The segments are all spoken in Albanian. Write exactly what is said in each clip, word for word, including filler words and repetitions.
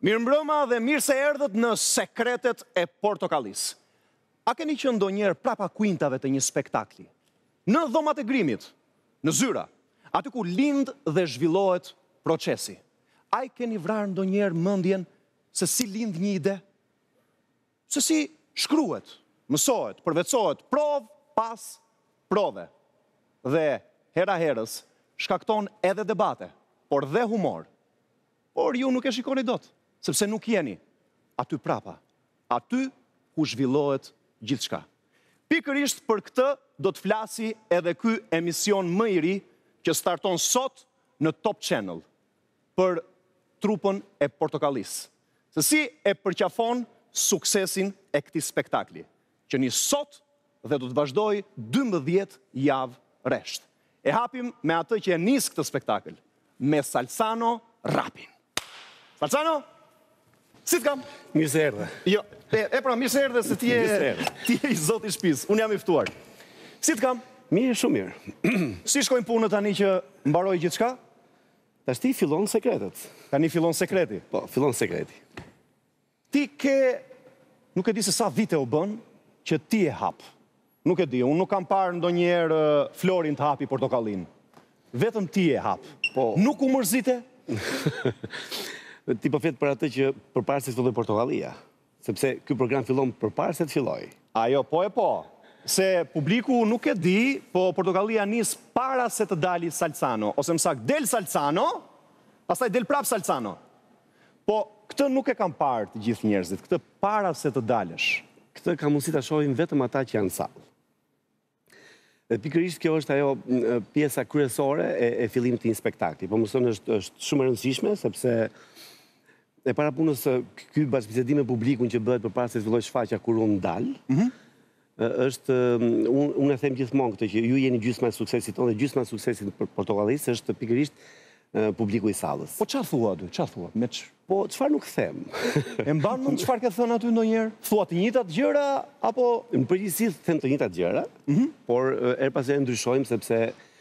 Mirëmbrëma dhe mirë se erdhët në Sekretet e Portokallis. A keni qenë ndonjëherë prapa kuintave të një spektakli? Në dhomat e grimit, në zyra, aty ku lind dhe zhvillohet procesi. A i keni vrarë ndonjëherë mendjen se si lind një ide? Se si shkruhet, mësohet, përvetësohet, provë pas prove. Dhe hera herës shkakton edhe debate, por dhe humor. Por ju nuk e shikoni dot, sepse nuk jeni aty prapa, aty ku zhvillohet gjithçka. Pikërisht për këtë do të flasi edhe ky emision më i ri që starton sot në Top Channel për trupën e Portokallis. Se si e përqafon suksesin e këtij spektakli, që nis sot dhe do të vazhdoj dymbëdhjetë javë rresht. E hapim me atë që e nis këtë spektakël, me Salsano Rapin. Salsano, si të kam? Mirë se erdhe. Jo, e, e pra, mirë se erdhe se ti e, ti e i zoti i shtëpisë. Unë jam i ftuar. Si të kam? Mirë, shumë mirë. Si shkojnë punët tani që mbaroi gjithçka? Tashti fillon sekretet. Tani fillon sekreti. Po, fillon sekreti. Ti ke, nuk e di se sa vite u bën që ti e hap. Nuk e di, unë nuk kam parë ndonjëherë uh, Florin të hapi portokallin. Vetëm ti e hap. Po. Nuk u mërzite? Ti po flet për atë që përpara se të filloj Portokallia, sepse ky program fillon përpara se të filloj. Ajo, po e po. Se publiku nuk e di, po Portokallia nis para se të dali Salsano, ose më saktë del Salsano, pastaj del prap Salsano. Po këtë nuk e kam parë të gjithë njerëzit, këtë para se të dalësh. Këtë ka mundësi ta shohin vetëm ata që janë në sallë. Dhe pikërisht kjo është ajo pjesa kryesore e, e fillimit të një spektakli. Po mëson është, është shumë e rëndësishme sepse e para punës ky bashkëbisedim me publikun që bëhet përpara se të filloj shfaqja kur unë dal, mm -hmm. është unë un e them gjithmonë këtë që ju jeni gjysma e suksesit tonë dhe gjysma e suksesit për Portokallis është pikërisht publiku i sallës. Po çfarë thua aty? Çfarë thua? Me ç... Po çfarë nuk them. E mban mend çfarë ke thënë aty ndonjëherë? Thua të njëjtat gjëra apo në përgjithësi them të njëjtat gjëra, mm -hmm. por her pas here ndryshojmë sepse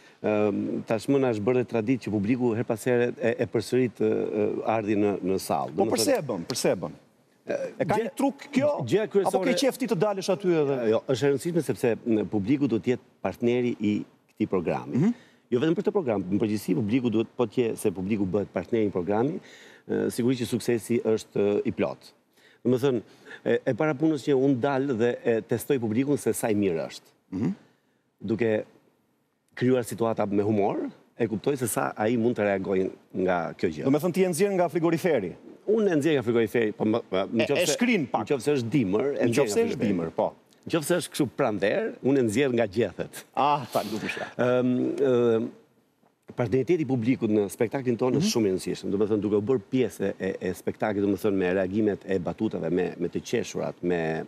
tashmë na është bërë traditë që publiku her pas here e, e përsërit ardhin në në sallë. Po pse e bën? Pse e bën? E ka një truk kjo? Gjëja kryesore. Apo ke qef ti të dalësh aty edhe? Jo, është e rëndësishme sepse publiku do të jetë partneri i këtij programi. Mm -hmm. Jo vetëm për këtë program, në përgjithësi publiku duhet po të jetë se publiku bëhet partneri i programi, sigurisht që suksesi është i plot. Domethënë, e, e para punës që unë dal dhe e testoj publikun se sa i mirë është. Mm -hmm. Duke krijuar situata me humor, e kuptoj se sa ai mund të reagojë nga kjo gjë. Domethënë ti e nxjerr nga frigoriferi. Unë e nxjerr nga frigoriferi, po nëse e shkrin pak. Nëse është dimër, e nxjerr nga frigoriferi. Është dimër, po. Nëse është kështu pranver, unë e nxjerr nga gjethet. Ah, ta lutesha. Ëm partneriteti i publikut në spektaklin tonë është shumë i rëndësishëm. Domethënë duke u bërë pjesë e, e spektaklit, domethënë me reagimet e batutave, me me të qeshurat, me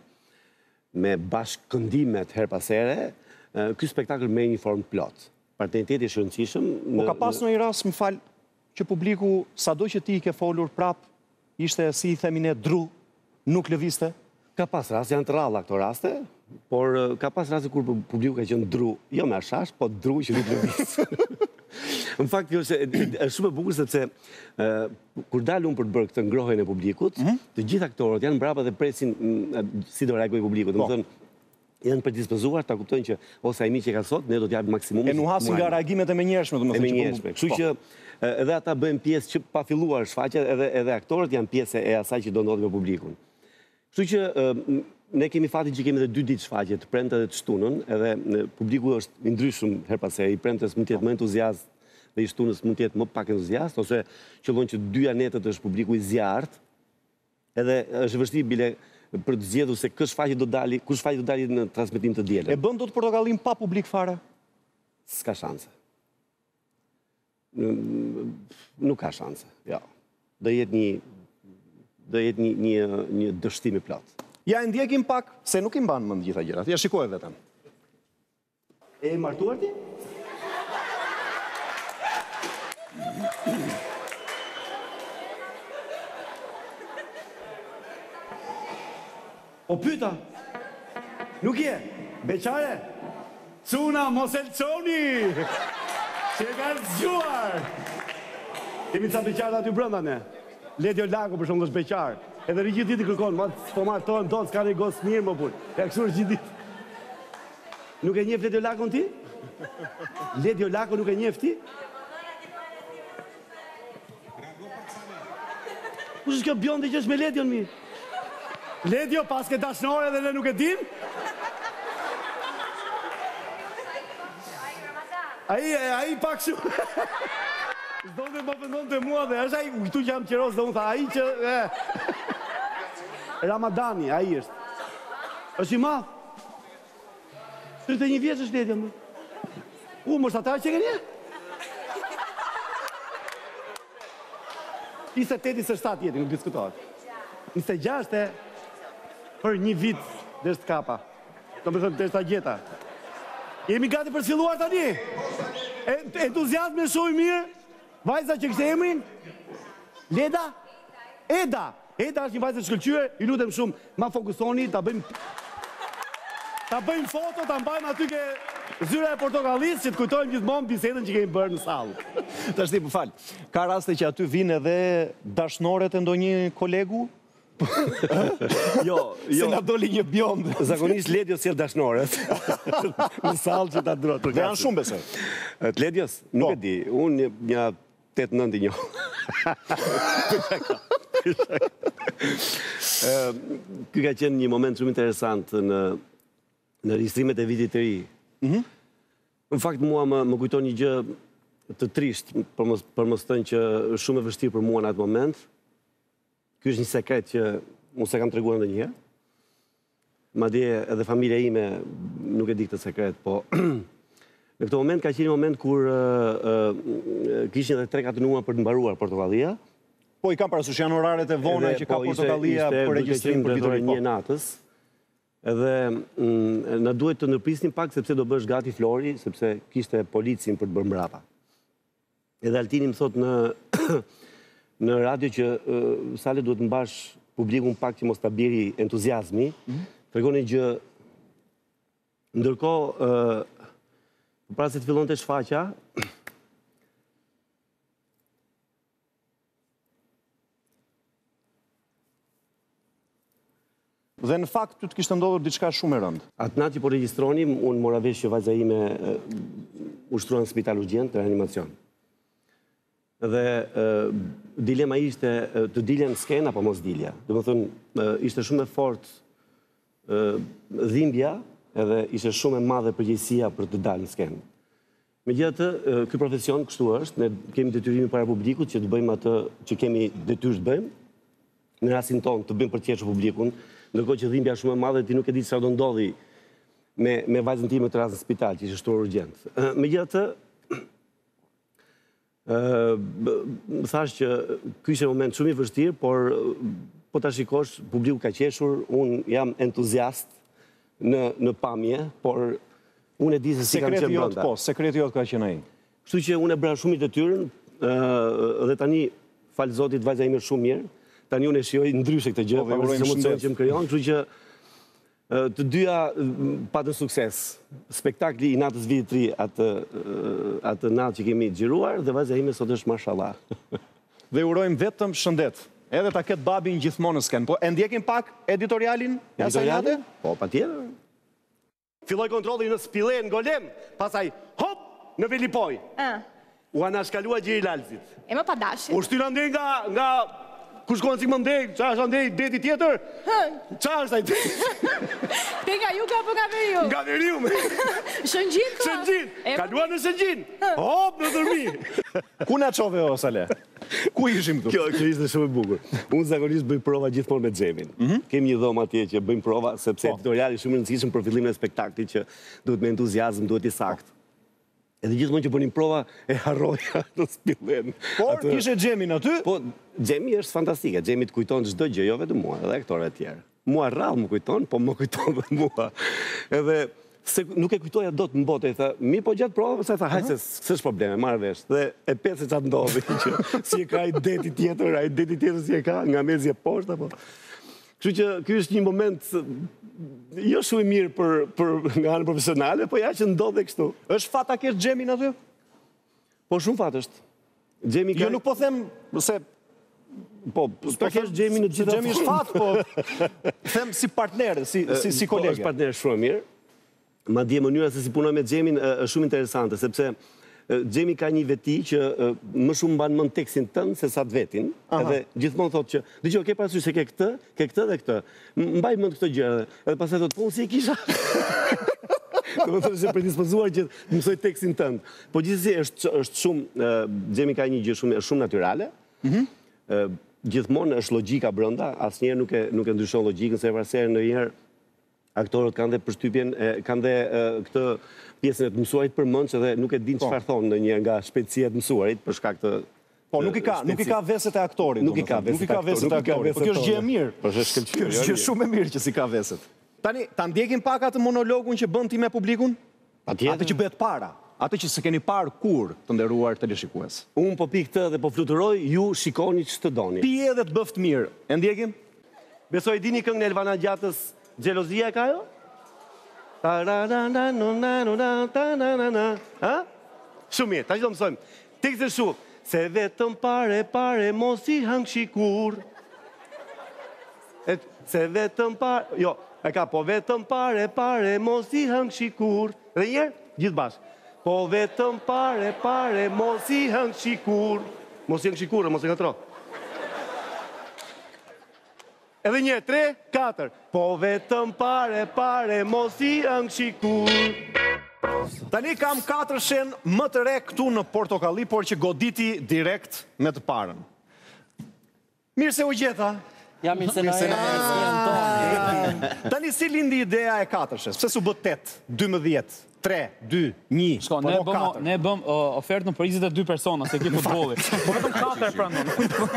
me bashkëkëndimet her pas here, ky spektakël merr një formë plot. Partneriteti është i rëndësishëm. Po ka pas ndonjë rast, më fal, që publiku sado që ti i ke folur prap, ishte si i themi ne dru, nuk lëviste? Ka pas raste, janë të rralla këto raste, por ka pas raste kur publiku ka qenë dru, jo me ashash, po dru që nuk lëviz. Në fakt, kjo është shumë e bukur sepse uh, kur dalë unë për të bërë këtë ngrohjen e publikut, mm -hmm. të gjithë aktorët janë mbrapa dhe presin uh, si do reagojë publiku. Domethënë, janë predispozuar ta kuptojnë që ose ai miq e ka sot, ne do të japim maksimumin. E nuhasin nga reagimet e menjëhershme, domethënë. E menjëhershme. Kështu që uh, edhe ata bëjnë pjesë që pa filluar shfaqja, edhe edhe aktorët janë pjesë e asaj që do ndodhë me publikun. Kështu që uh, ne kemi fatin që kemi edhe dy ditë shfaqje, të premte dhe të shtunën, edhe publiku është i ndryshëm her pas here. I premtes mund të jetë më entuziast dhe i shtunës mund të jetë më pak entuziast, ose qëllon që dy anetët është publiku i zjarrt, edhe është vështirë bile për të zgjedhur se kë shfaqje do dali, kush shfaqje do dali në transmetim të dielën. E bën dot Portokallin pa publik fare? S'ka shanse. Nuk ka shanse, jo. Do jetë një do jetë një një një dështim i plot. Ja e ndjekim pak se nuk i mban mend gjitha gjërat. Ja shikoj vetëm. E martuar ti? O pyta, nuk je, beqare, cuna mos e lëconi, që ka zgjuar. Kemi ca beqare aty brenda ne. Ledio Laku për shumë dhe shbeqar. Edhe rri gjithë ditë kërkon, ma format tonë, tonë, s'ka një gosë mirë, më punë. E kështu është gjithë ditë. Nuk e njef Ledio Laku në ti? Ledio Laku nuk e njef ti? Kusë është kjo bjondi që është me Ledion mi? Ledio, pas ke dashnore dhe ne nuk e dim? Aji, aji pak shumë. Zdojnë dhe më pëndon të mua dhe është aji, këtu që jam qëro, zdojnë tha, aji që... Ramadani, aji është. është i madhë. Tërte një vjeç është Ledion mi. U, më është ata që ke një? njëzet e tetë, njëzet e shtatë jeti, nuk diskutohet. njëzet e gjashtë e për një vit dhe shtë kapa. Të më thëmë, dhe shtë a gjeta. Jemi gati për sfiluar tani. Entuziasme shumë i mirë. Vajza që kështë emrin? Leda? Eda. Eda është një vajzë të shkëllqyre. I lutem shumë, ma fokusoni, ta bëjmë... Ta bëjmë foto, ta mbajmë aty ke zyra e portokallis që të kujtojmë gjithmonë bisedën që kemi bërë në salë. Të shti, për falë, ka raste që aty vinë edhe dashnoret e ndonjë kolegu? Jo, jo. Se na doli një bjond. Zakonisht Ledios sjell dashnoret. Në salë që ta durat. Dhe janë shumë besoj. Të Ledios, nuk e di. Unë një tetë nënti një. Ky ka qenë një moment shumë interesant në në registrimet e vitit të ri. Në fakt, mua më kujton një gjë të trisht, për mos thënë që shumë e vështirë për mua në atë moment. Ky është një sekret që unë se kam treguar ndonjëherë. Madje edhe familja ime nuk e di këtë sekret, po në këtë moment ka qenë një moment kur kishin edhe tre katër numra për të mbaruar Portokallia. Po i kam parasysh janë oraret e vona që ka Portokallia për regjistrim për vitorin një natës. Edhe në duhet të ndërprisnim pak sepse do bësh gati Flori, sepse kishte policin për të bërë mbrapa. Edhe Altini më thot në në radio që sale duhet të mbash publikun pak që mos ta biri entuziazmi, tregon një gjë. Ndërkohë, para se të fillonte shfaqja, dhe në fakt ty të kishte ndodhur diçka shumë e rëndë. Atë natë që po regjistronim, unë mora vesh që vajza ime ushtruan në spital urgjent të reanimacion. Dhe dilema ishte të diljen sken apo mos dilja. Do të thënë, ishte shumë e fortë dhimbja edhe ishte shumë e madhe përgjegjësia për të dalë në sken. Megjithatë, ky profesion kështu është, ne kemi detyrimin para publikut që të bëjmë atë që kemi detyrë të bëjmë. Në rastin tonë të bëjmë për të qeshur publikun, ndërkohë që dhimbja është shumë e madhe, ti nuk e di çfarë do ndodhi me me vajzën time të rastit në spital, që ishte shtruar urgjent. Megjithatë, ë thash që ky ishte moment shumë i vështirë, por po ta shikosh, publiku ka qeshur, un jam entuziast në në pamje, por unë e di se si kam qenë brenda. Po, sekreti jot ka qenë ai. Kështu që unë e bëra shumë i detyrën, ë dhe tani fal Zotit vajza ime shumë mirë. Tani unë e shijoj ndryshe këtë gjë, pa vërtet emocion që më krijon, kështu që të dyja patën sukses. Spektakli i natës vitit të ri atë atë natë që kemi xhiruar dhe vajza ime sot është mashallah. Dhe urojmë vetëm shëndet. Edhe ta ketë babin gjithmonë në sken. Po e ndjekim pak editorialin e asaj nate? Po, patjetër. Filloi kontrolli në Spillë në Golem, pastaj hop në Velipoj. Ë. U anashkalua Gjiri Lalzit. E më pa dashur. U shtyra ndej nga nga ku shkon si më ndej, qa është ndej deti tjetër? Qa është ajtë? Te nga ju ka për nga veriu? Nga veriu me. Shëngjin ka? Shëngjin. Kalua në Shëngjin. Hop në dërmi. Ku na çove o Sale? Ku ishim këtu? Kjo, kjo ishte shumë e bukur. Unë zakonisht bëj prova gjithmonë me Xhemin. Kemi një dhomë atje që bëjmë prova, sepse editoriali shumë i rëndësishëm për fillimin e spektaklit që duhet me entuziazëm, duhet i saktë. Edhe gjithmonë që bënim prova e harroja në Spillën. Por kishe Xhemin aty? Po, Xhemi është fantastike. Xhemi të kujton çdo gjë, jo vetëm mua, edhe aktorët e tjerë. Mua rrallë më kujton, po më kujton dhe mua. Edhe se nuk e kujtoja dot në botë, i tha, mi po gjatë prova, se tha, hajse, s'është probleme, marrë vesh. Dhe e pesë se qatë ndodhi, që si e ka i deti tjetër, a i deti tjetër si e ka, nga mezi e poshtë, apo. Kështu që ky është një moment jo shumë i mirë për, për nga anë profesionale, po ja që ndodhe kështu. Është fat ta kesh Xhemin aty? Po shumë fat është. Xhemi ka... Jo nuk po them se Po, po kesh Xhemi në gjitha Xhemi është fat, po them si partner, si si si Po, kolege. është partner shumë mirë. Madje mënyra se si punoj me Xhemin është shumë interesante, sepse Xhemi ka një veti që më shumë mban mend tekstin tënd se sa të vetin, edhe gjithmonë thotë që dëgjoj, ke parasysh se ke këtë, ke këtë dhe këtë. Mbaj mend këtë gjë, edhe pastaj thotë, po si e kisha. Do të thotë se predispozuar që të mësoj tekstin tënd. Po gjithsesi është është shumë Xhemi ka një gjë shumë shumë natyrale. Ëh, gjithmonë është logjika brenda, asnjëherë nuk e nuk e ndryshon logjikën, se varësisht ndonjëherë aktorët kanë dhe përshtypjen, kanë dhe këtë pjesën e të mësuarit për mend, edhe nuk e din çfarë thonë ndonjëherë nga shpejtësia e të mësuarit për shkak të Po nuk i ka, nuk i ka veset e aktorit. Nuk i ka veset, nuk i ka veset e aktorit. Po kjo është gjë e mirë. Po është shkëlqyer. Kjo është gjë shumë e mirë që si ka veset. Tani, ta ndjekim pak atë monologun që bën ti me publikun? Patjetër. Atë që bëhet para, atë që s'e keni parë kur, të nderuar teleshikues. Unë po pi këtë dhe po fluturoj, ju shikoni ç'të doni. Pi edhe të bëft mirë. E ndjekim? Besoj dini këngën e Elvana Gjatës, Xhelozia ka ajo? Ha? Shumë mirë, ta që do mësojmë. Tekst e shumë, se vetëm pare, pare, mos i hang shikur. Se vetëm pare, jo, e ka, po vetëm pare, pare, mos i hang shikur. Edhe njerë, gjithë bashkë. Po vetëm pare, pare, mos i hang shikur. Mos i hang shikur, mos i nga tro. Edhe një, tre, katër. Po vetëm pare, pare, mos i hang shikur. Tani kam katër shenë më të re këtu në Portokalli, por që goditi direkt me të parën. Mirë se u gjeta. Ja, mirë se në e Tani si lindi ideja e katërshes? Pse su bë tetë, dymbëdhjetë, tre, dy, një, Shko, ne bëm, ne bëm uh, ofertë në për njëzet e dy persona, se ki futbolli. Po vetëm katër e pranon.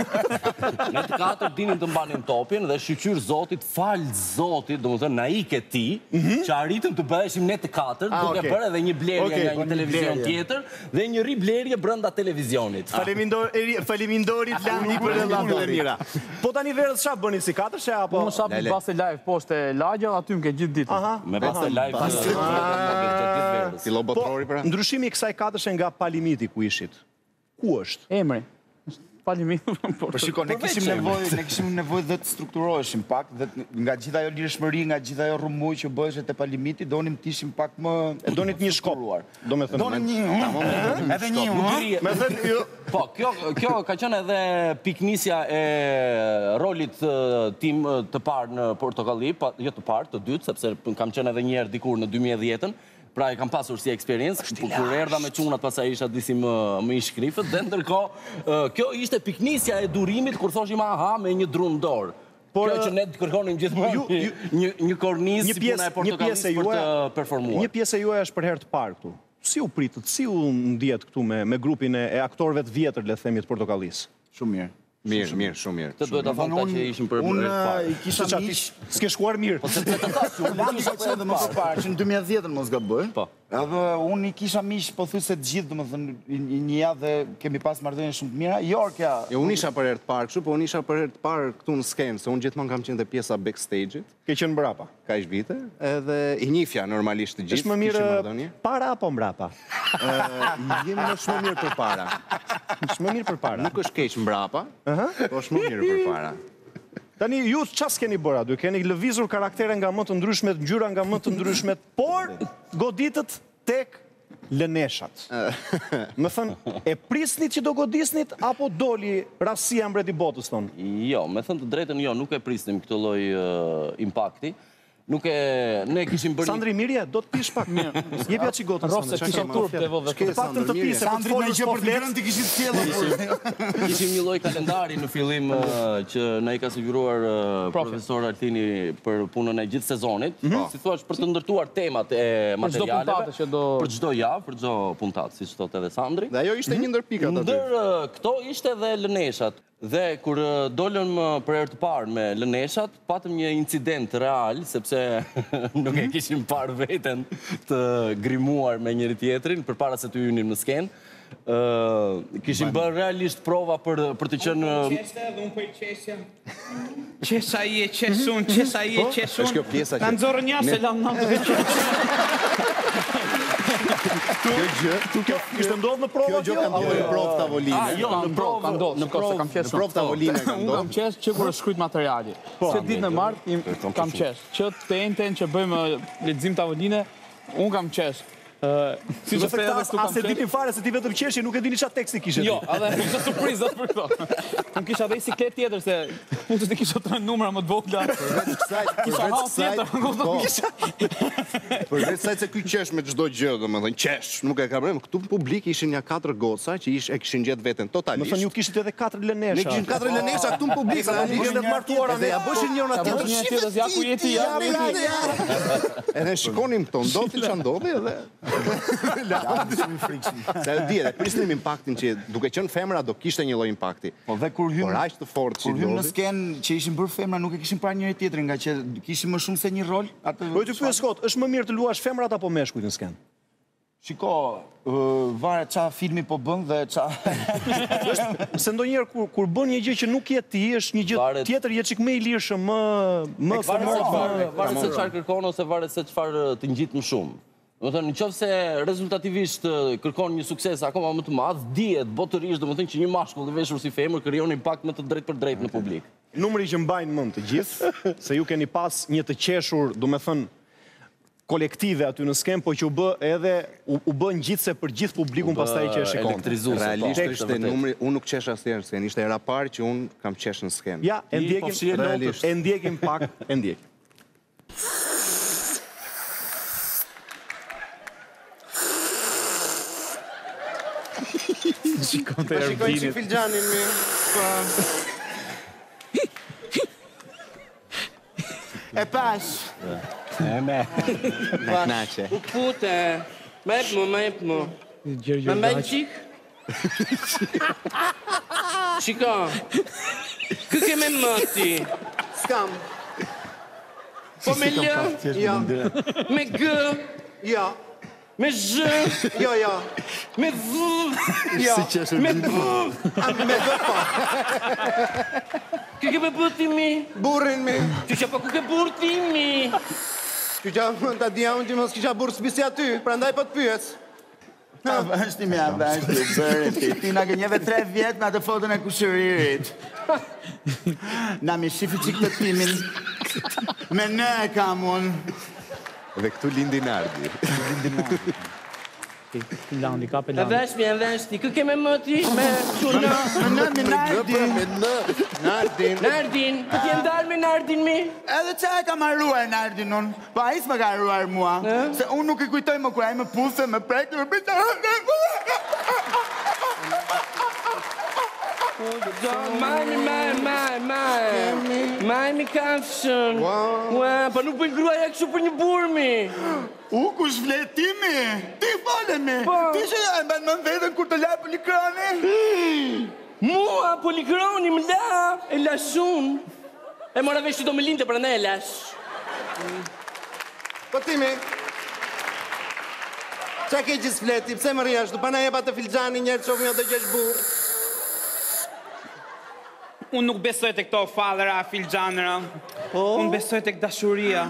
Ne të katër dinin të mbanin topin dhe shqyqyr Zotit, fal Zotit, do më thënë na i ke ti, që arritëm të bëheshim ne të katër, duke bërë edhe një blerje nga një televizion tjetër dhe një ri blerje brenda televizionit. Falemindorit Lani për e mira. Po tani verës qa bëni si katërshe apo? Unë shapi base live poshte lagja, aty më ke gjithë ditë. Me base live Si lobotrori pra? Ndryshimi i kësaj katërshe nga Palimiti ku ishit, ku është? Emri. Palimit. Po shiko, ne kishim nevojë, ne kishim nevojë dhe të strukturoheshim pak, dhe nga gjitha ajo lirshmëri, nga gjitha ajo rrumuj që bëheshe te Palimiti, donim të ishim pak më E donit një shkop, do me thënë. Donim një, edhe një, Me thënë, jo. Po, kjo, kjo ka qenë edhe piknisja e rolit tim të parë në Portokalli, jo të parë, të dytë, sepse kam qenë edhe njerë dikur në dy mijë e dhjetë. Pra e kam pasur si eksperiencë, kur erdha me çunat pasaj isha disi më, më i shkrifët, dhe ndërkohë kjo ishte piknisja e durimit kur thoshim aha me një drunë dorë. Kjo që ne të kërkonim gjithmonë një, një kornizë si puna e Portokallis për të performuar. Një pjesë e juaj është për herë të parë këtu. Si u pritët, si u ndjet këtu me, me grupin e, e aktorëve të vjetër, le të themi, të Portokallis? Shumë mirë. Mirë, mirë, shumë mirë. Të duhet të thonë ta që ishim për Unë parë. i kisha mish... S'ke shkuar mirë. Po se të të thashë, unë Unë kisha qenë dhe më së parë, që në dy mijë e dhjetë mos gaboj. Po. Edhe unë i kisha mish, po thu se të gjithë, dhe më thënë, një javë dhe kemi pas marrëdhënie shumë të mira. Jorkja... Jo, unë isha për herë të parë kështu, po unë isha për herë të parë këtu në skenë, se unë gjithmonë kam qenë dhe pjesa backstage-it. Ke qenë mbrapa. Ka ish vite, edhe i njifja normalisht të gjithë. Është më mirë para apo mbrapa? Jemi më shumë mirë për para. Është më mirë për para. Nuk është keq mbrapa, po është më mirë për para. Tani, ju ç'as keni bërë aty? Keni lëvizur karaktere nga më të ndryshmet, ngjyra nga më të ndryshmet, por goditët tek lëneshat. Më thënë, e prisnit që do godisnit, apo doli rastësia mbreti botës tonë? Jo, me thënë të drejtën jo, nuk e prisnim këtë lloj impakti. Nuk e... Ne kishim bërë... Sandri Mirje, do të pish pak. Jepja që gotën, Rofse, kisha turp të vëllë. Të paktën të pisë, për të folur s'po flet. ti kishit sjellur. Kishim një lloj kalendari në fillim që na i ka siguruar profesor Altini për punën e gjithë sezonit. Si thua, për të ndërtuar temat e materialeve. Për çdo javë, për çdo puntat, siç thotë edhe Sandri. Dhe ajo ishte një ndër pikat aty. Ndër këto ishte dhe lëneshat. Dhe kur dolëm për herë të parë me lëneshat, patëm një incident real, sepse nuk e kishim parë veten të grimuar me njëri tjetrin përpara se të hynim në skenë. Kishim bërë realisht prova për për të qenë Qesë edhe unë për qesja. Qesa i e qesun, qesa i e qesun. Është kjo pjesa që... Kanë zorë një se lam në të Kjo gjë, Kjo kishte ndodhur në provë kjo gjë kam bërë në provë tavoline. Ah, jo, Ka në ndodhur, provë, ka ndodhur, në shiko, se provë. kam qesh Në provë tavoline kam Unë kam ndodhur. qesh që kur është shkruajt materiali. Se ditë në martë, im- kam qesh. Që të enten që bëjmë lexim tavoline, unë kam qesh. Ë, Si Do që të se edhe thënë këtu kam as e qesh. dini fare se ti vetëm qeshje, nuk e dini çfarë teksti kishe. Jo, ti. edhe ishte surprizë për këto. Unë kisha dhe i siklet tjetër se punës të kisha tre numra më të vogla. Kisha hall tjetër, Po. Përveç kësaj se ky qesh me çdo gjë, domethënë qesh, nuk e ka problem. Këtu në publik ishin ja katër goca që ish, e kishin gjetë veten Më totalisht. thënë ju kishit edhe katër lënesha. Ne kishim katër lënesha këtu në publik, Sa realisht. publik të martuara Dhe ja bëshin njëra Ja tjetër. bësh një tjetër, ja ku jeti, ja ku jeti. Edhe shikonim këto, ndodhi ç'a ndodhi edhe. Se e di, edhe prisnim impaktin që duke qenë femra do kishte një lloj impakti. Po dhe kur Por hym aq të fortë që kur hym në ndodhi. sken që ishin bërë femra nuk e kishin parë njëri tjetrin nga që kishin më shumë se një rol atë. Po ti pyes kot, është më mirë të luash femrat apo meshkujt në sken? Shiko, ë, varet ça filmi po bën dhe ça Se ndonjëherë kur kur bën një gjë që nuk je ti, është një gjë Varet- tjetër, je çik më i lirshëm, më më Varet se komod, çfarë, më- varet se çfarë kërkon ose varet se çfarë të ngjit më shumë. Do të thënë, nëse rezultativisht ë, kërkon një sukses akoma më të madh, dihet botërisht, domethënë që një mashkull i veshur si femër krijon impakt më të drejtë për drejtë në publik. Numri që mbajnë mend të gjithë, se ju keni pas një të qeshur, do me thënë, kolektive aty në skem, po që u bë edhe, u, u bë ngjitse për gjithë publikun pastaj që e shikon. Elektrizuese, Realisht po, ishte vërtet. numri, unë nuk qesh asnjëherë sken, ishte era parë që unë kam qesh në sken. Ja, e Ti, po, ndjekim, fshije realisht. e ndjekim pak, e ndjekim. Shikon të Shikoj që Ervinit. filxhanin mi. E pash. E me. Knaqe. U pute. Ma jep mu, ma jep mu. Gjergj Ma mbaj Gjorgaj. qik? Shiko. Kë ke me mëti? Skam. Po me lë? Ja, Me gë? ja, Me zhë? jo, ja. Me vë? Ja. Me bë? Me do pa. Kë ke me bëti mi? Burrin mi. Që që pa ku ke burë ti mi? Që qa më ta dija unë që mos kisha burë spisi aty, prandaj po të pyes. A vështi me a vështi, u bërë ti. Ti na gënjeve tre vjetë me atë fotën e kushëririt. Na mi shifi qik të timin. Me në e kam unë. Dhe këtu lindi Nardi. Landi, ka pe E Landi. vesh mi, e vesh ti. Kë ke me mëti? Me që në? Me në, me nardi. Me në, Nardin. Nardin, të t'jen dalë me Nardin mi? Edhe që e kam arruar nardin unë. Po a isë më ka arruar mua. Se unë nuk i kujtoj më kur a i më puse, më prekë, më prekë. Majmi, maj, maj, maj. Majmi kafshën. Ua, pa nuk bëjnë gruaja kështu për një burmi. U, kush vletimi? Ti falemi. Po. Ti që e mban më vetën kur të la polikrani? Mua, polikroni, më la. E lashun. E mora vesh që do më linte, për ne e lash. Po timi. Qa ke gjithë fleti, pse më rria ashtu, pa na jeba të filxhani njerë që ofë një të gjesh burë. Unë nuk besoj të këto falëra, filxanëra. Unë besoj të këtë dashuria.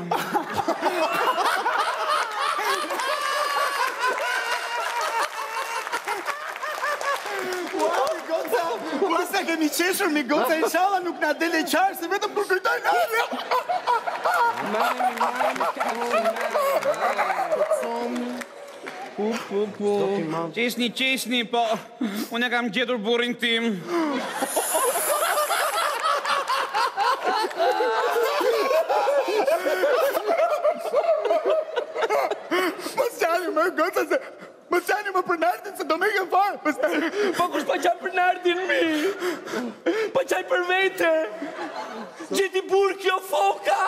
Ua sa kemi qeshur mi goca, inshallah nuk na dele qarë, se vetëm kur kujtoj nërë. Qesni, qesni, po, unë e kam gjetur burin tim. Mos qani më goca se... Mos qani më për nardin se do me ke farë. Mos qani... Po kush pa qaj për nardin mi? Pa qaj për vete? Gjeti burë kjo foka?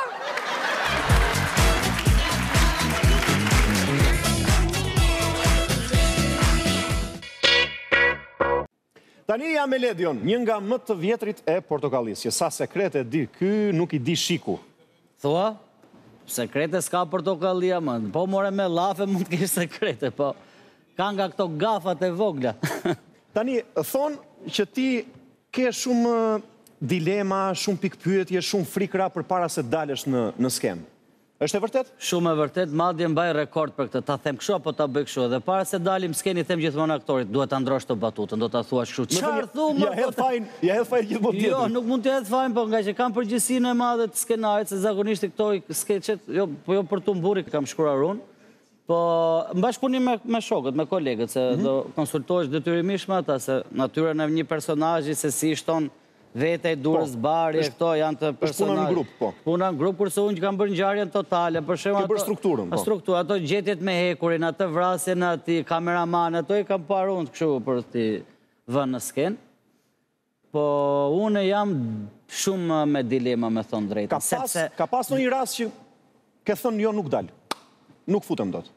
Tani jam me Ledion, një nga më të vjetrit e portokallis, që sa sekrete di ky, nuk i di shiku. Thua? Sekrete s'ka portokallia, më. Po more me lafe mund të kesh sekrete, po ka nga këto gafat e vogla. Tani, thonë që ti ke shumë dilema, shumë pikpyetje, shumë frikra për para se dalesh në, në skem. Është e vërtet? Shumë e vërtet, madje mbaj rekord për këtë. Ta them kështu apo ta bëj kështu. Dhe para se dalim skeni them gjithmonë aktorit, duhet ta ndrosh të batutën, do ta thuash kështu. Çfarë thumë? Ja hedh fajin, ja hedh fajin gjithmonë tjetër. Jo, nuk mund të hedh fajin, po nga që kam përgjegjësinë e madhe të skenarit, se zakonisht këto skeçet, jo, po jo për tu mburi kam shkruar unë. Po në bashkëpunim me, me shokët, me kolegët, se do konsultohesh detyrimisht me ata, se natyrën e një personazhi se si shton vete, durës, barje, këto janë të personazhe. Puna në grup, po. Puna në grup, kurse unë që kam bërë ngjarjen totale, për shembull ato strukturën, po. Strukturë, ato gjetjet me hekurin, atë vrasjen aty, kameraman, ato i kam parë unë kështu për ti vënë në skenë. Po unë jam shumë me dilema, me thonë drejtën. Ka pas, ka pas në një rast që ke thënë jo nuk dalë, nuk futem dot.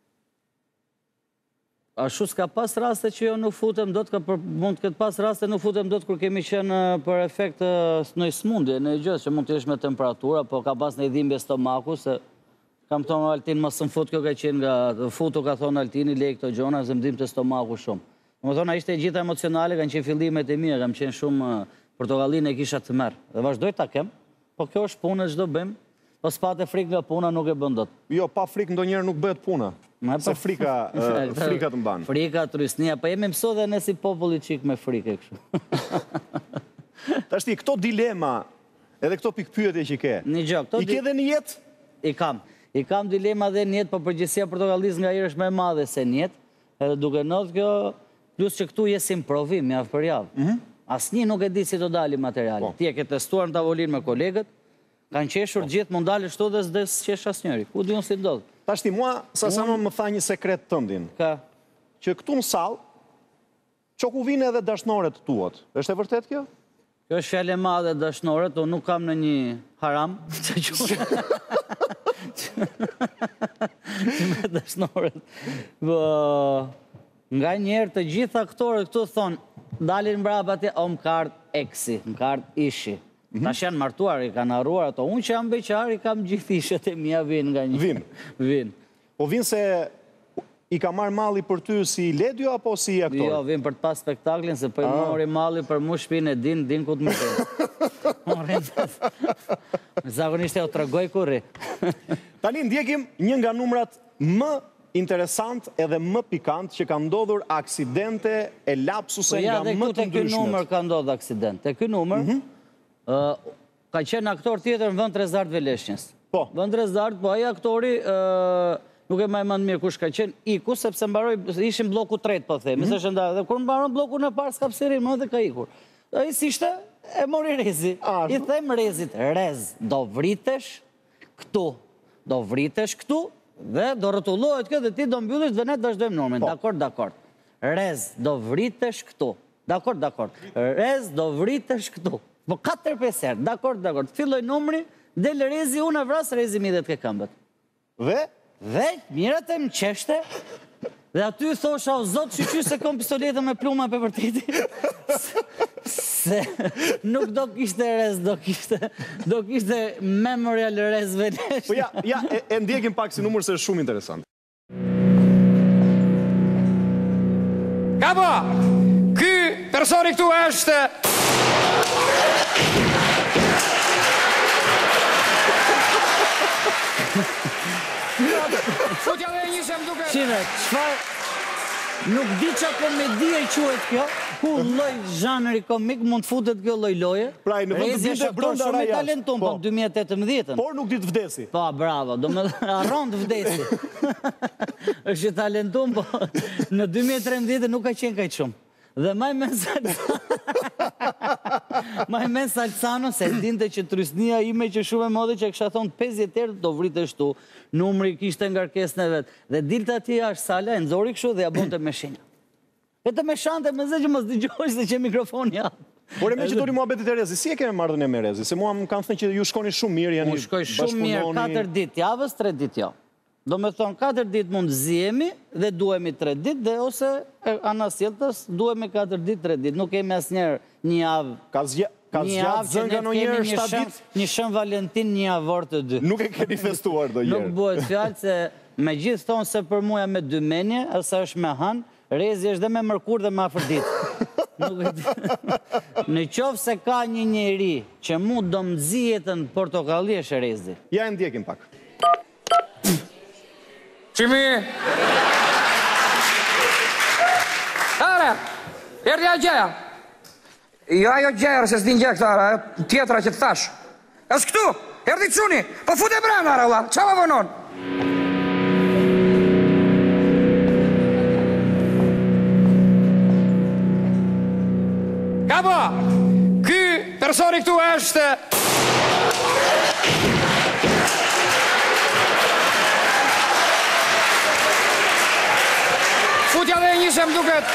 Ashtu s'ka pas raste që jo nuk futem dot, ka mund të ketë pas raste nuk futem dot kur kemi qenë për efekt në smundje, në gjë që mund të jesh me temperatura, po ka pas në dhimbje stomaku, se kam thonë Altin mos më fut, kjo ka qenë nga futu, ka thonë Altini, lej këto gjona, se më dhimbte stomaku shumë. Më thonë, ishte gjitha emocionale, kanë qenë fillimet e mia, kam qenë shumë Portokallinë e kisha të merr. Dhe vazhdoj ta kem, po kjo është punë, çdo bëjmë. Po s'pate frikë nga puna nuk e bën dot. Jo, pa frikë ndonjëherë nuk bëhet puna. Se frika, frika të mban. Frika, trysnia, po jemi mësuar dhe ne si populli çik me frikë kështu. Tash ti këto dilema, edhe këto pikpyetje që ke. Një gjë, këto i ke edhe në jetë? I kam. I kam dilema dhe në jetë, po përgjithësia Portokallisë nga herë është më e madhe se në jetë. Edhe duke ndodhur kjo, plus që këtu jesim provim javë për javë. Asnjë nuk e di si do dalë materiali. Ti e ke testuar në tavolinë me kolegët. Kanë qeshur gjithë, mund dalë shtu dhe s'des qesh asnjëri. Ku di unë si ndodh? Tash ti mua sa sa më tha një sekret tëndin. Ka që këtu në sallë çoku vinë edhe dashnorët tuat. Është e vërtet kjo? Kjo është fjalë e madhe dashnorët, unë nuk kam në një haram. Me dashnorët. Nga njerë të gjithë aktorët këtu thonë, dalin mbrapa atje, o më kart eksi, më kart ishi. Tash janë martuar, i kanë harruar ato. Unë që jam beqar, i kam gjithë ishet e mia vinë nga një. Vinë? Vinë. Po vinë se i ka marrë malli për ty si ledjo apo si aktor? Jo, vinë për të pas spektaklin, se për i mori malli për mu shpinë e din, din ku të më të. Zakonisht e o tregoj kurri. Tani ndjekim një nga numrat më interesant edhe më pikant që ka ndodhur aksidente e lapsuse nga më të ndryshmet. Te ky numër ka ndodhur aksident. Te ky numër ka qenë aktor tjetër në vend Rezart Veleshnjës. Po. Vend Rezart, po ai aktori nuk e maj mend mirë kush ka qenë, iku sepse mbaroi, ishin bloku tret, po themi, se është ndarë. Dhe kur mbaron blokun e parë s'ka pserim, më dhe ka ikur. Ai si ishte, e mori Rezi. I them Rezit, Rez, do vritesh këtu. Do vritesh këtu dhe do rrotullohet kjo dhe ti do mbyllesh dhe ne do vazhdojmë normën. Dakor, dakor. Rez, do vritesh këtu. Dakor, dakor. Rez, do vritesh këtu. Po katër pesë herë, dakor, dakor. Filloj numri, del Rezi, unë e vras, Rezi mi dhe të ke këmbët. Dhe? Dhe, mirat e më qeshte, dhe aty thosha, o zotë, që se kom pistoletën me pluma për vërteti. Se nuk do kishte Rez, do kishte, do kishte Memorial Rez Veleshnjë. Po ja, ja, e ndjekim pak si numër se është shumë interesant. Kapo, ky personi këtu është... Futja dhe njësem duke... Qire, qëfar... Nuk di që komedia i quet kjo, ku loj zhanëri komik mund futet kjo loj loje. Pra, në vend të binte brënda shumë i talentum, po në dy mijë e tetëmbëdhjetë. Por nuk ditë vdesi. Po, bravo, do me arron të vdesi. është i talentum, po në dy mijë e trembëdhjetë nuk ka qenë kajtë shumë. Dhe maj men Maj men Salcano se dinte që trysnia ime që shumë e modhe që kësha thonë pesëdhjetë herë do vritë shtu, numri kishte ngarkesën e vetë. Dhe dilte ati ashtë sala, e nëzori kështu dhe ja bonte me shenja. E të me shante me zë që mos dëgjoj se që mikrofon ja. Por e me që dori muhabeti të Rezi, si e keme marrën e me Rezi? Se mua më kanë thënë që ju shkoni shumë mirë, janë bashkëpunoni. Mu shkoj shumë mirë, katër ditë javës, tre ditë jo. Do me thonë, katër ditë mund zihemi dhe duhemi tre ditë, dhe ose anasjeltës duhemi katër ditë, tre ditë. Nuk kemi asë njerë një javë. Ka zgjatë zënga në njerë shtatë ditë? Një shën Valentin, një avor të dy. Nuk e keni festuar do njerë. Nuk bëhet fjallë se me gjithë thonë se për muja me dy menje, asa është me hanë, Rezi është dhe me mërkur dhe me afër ditë. Në qofë se ka një njeri që mu do më zijetën Portokalli është Rezi. Ja e ndjekim pak. Qimi! Are, erdi a gjeja. Jo, ajo gjeja, se s'din gjeja këta, ajo tjetra që të thash. Është këtu, erdi quni, po fut e brenda, rëlla, qa më vënon? Kapo, ky personi këtu është... Futja dhe një se më duket...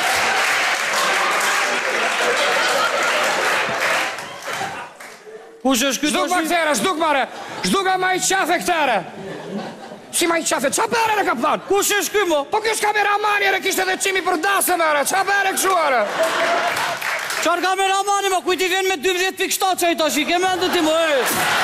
Kush është ky? Zduk ma këtere, zduk mare, zduka ma i qafe këtere. Si ma i qafe, qa bere në ka pëthan? Kush është ky mo? Po kjo është kameramani, ere kishte dhe qimi për dasë, mere, qa bere këshuare? Qarë kameramani mo, kujti vjen me dymbëdhjetë pikë shtatë që i tash, i ke mendu ti mo, e?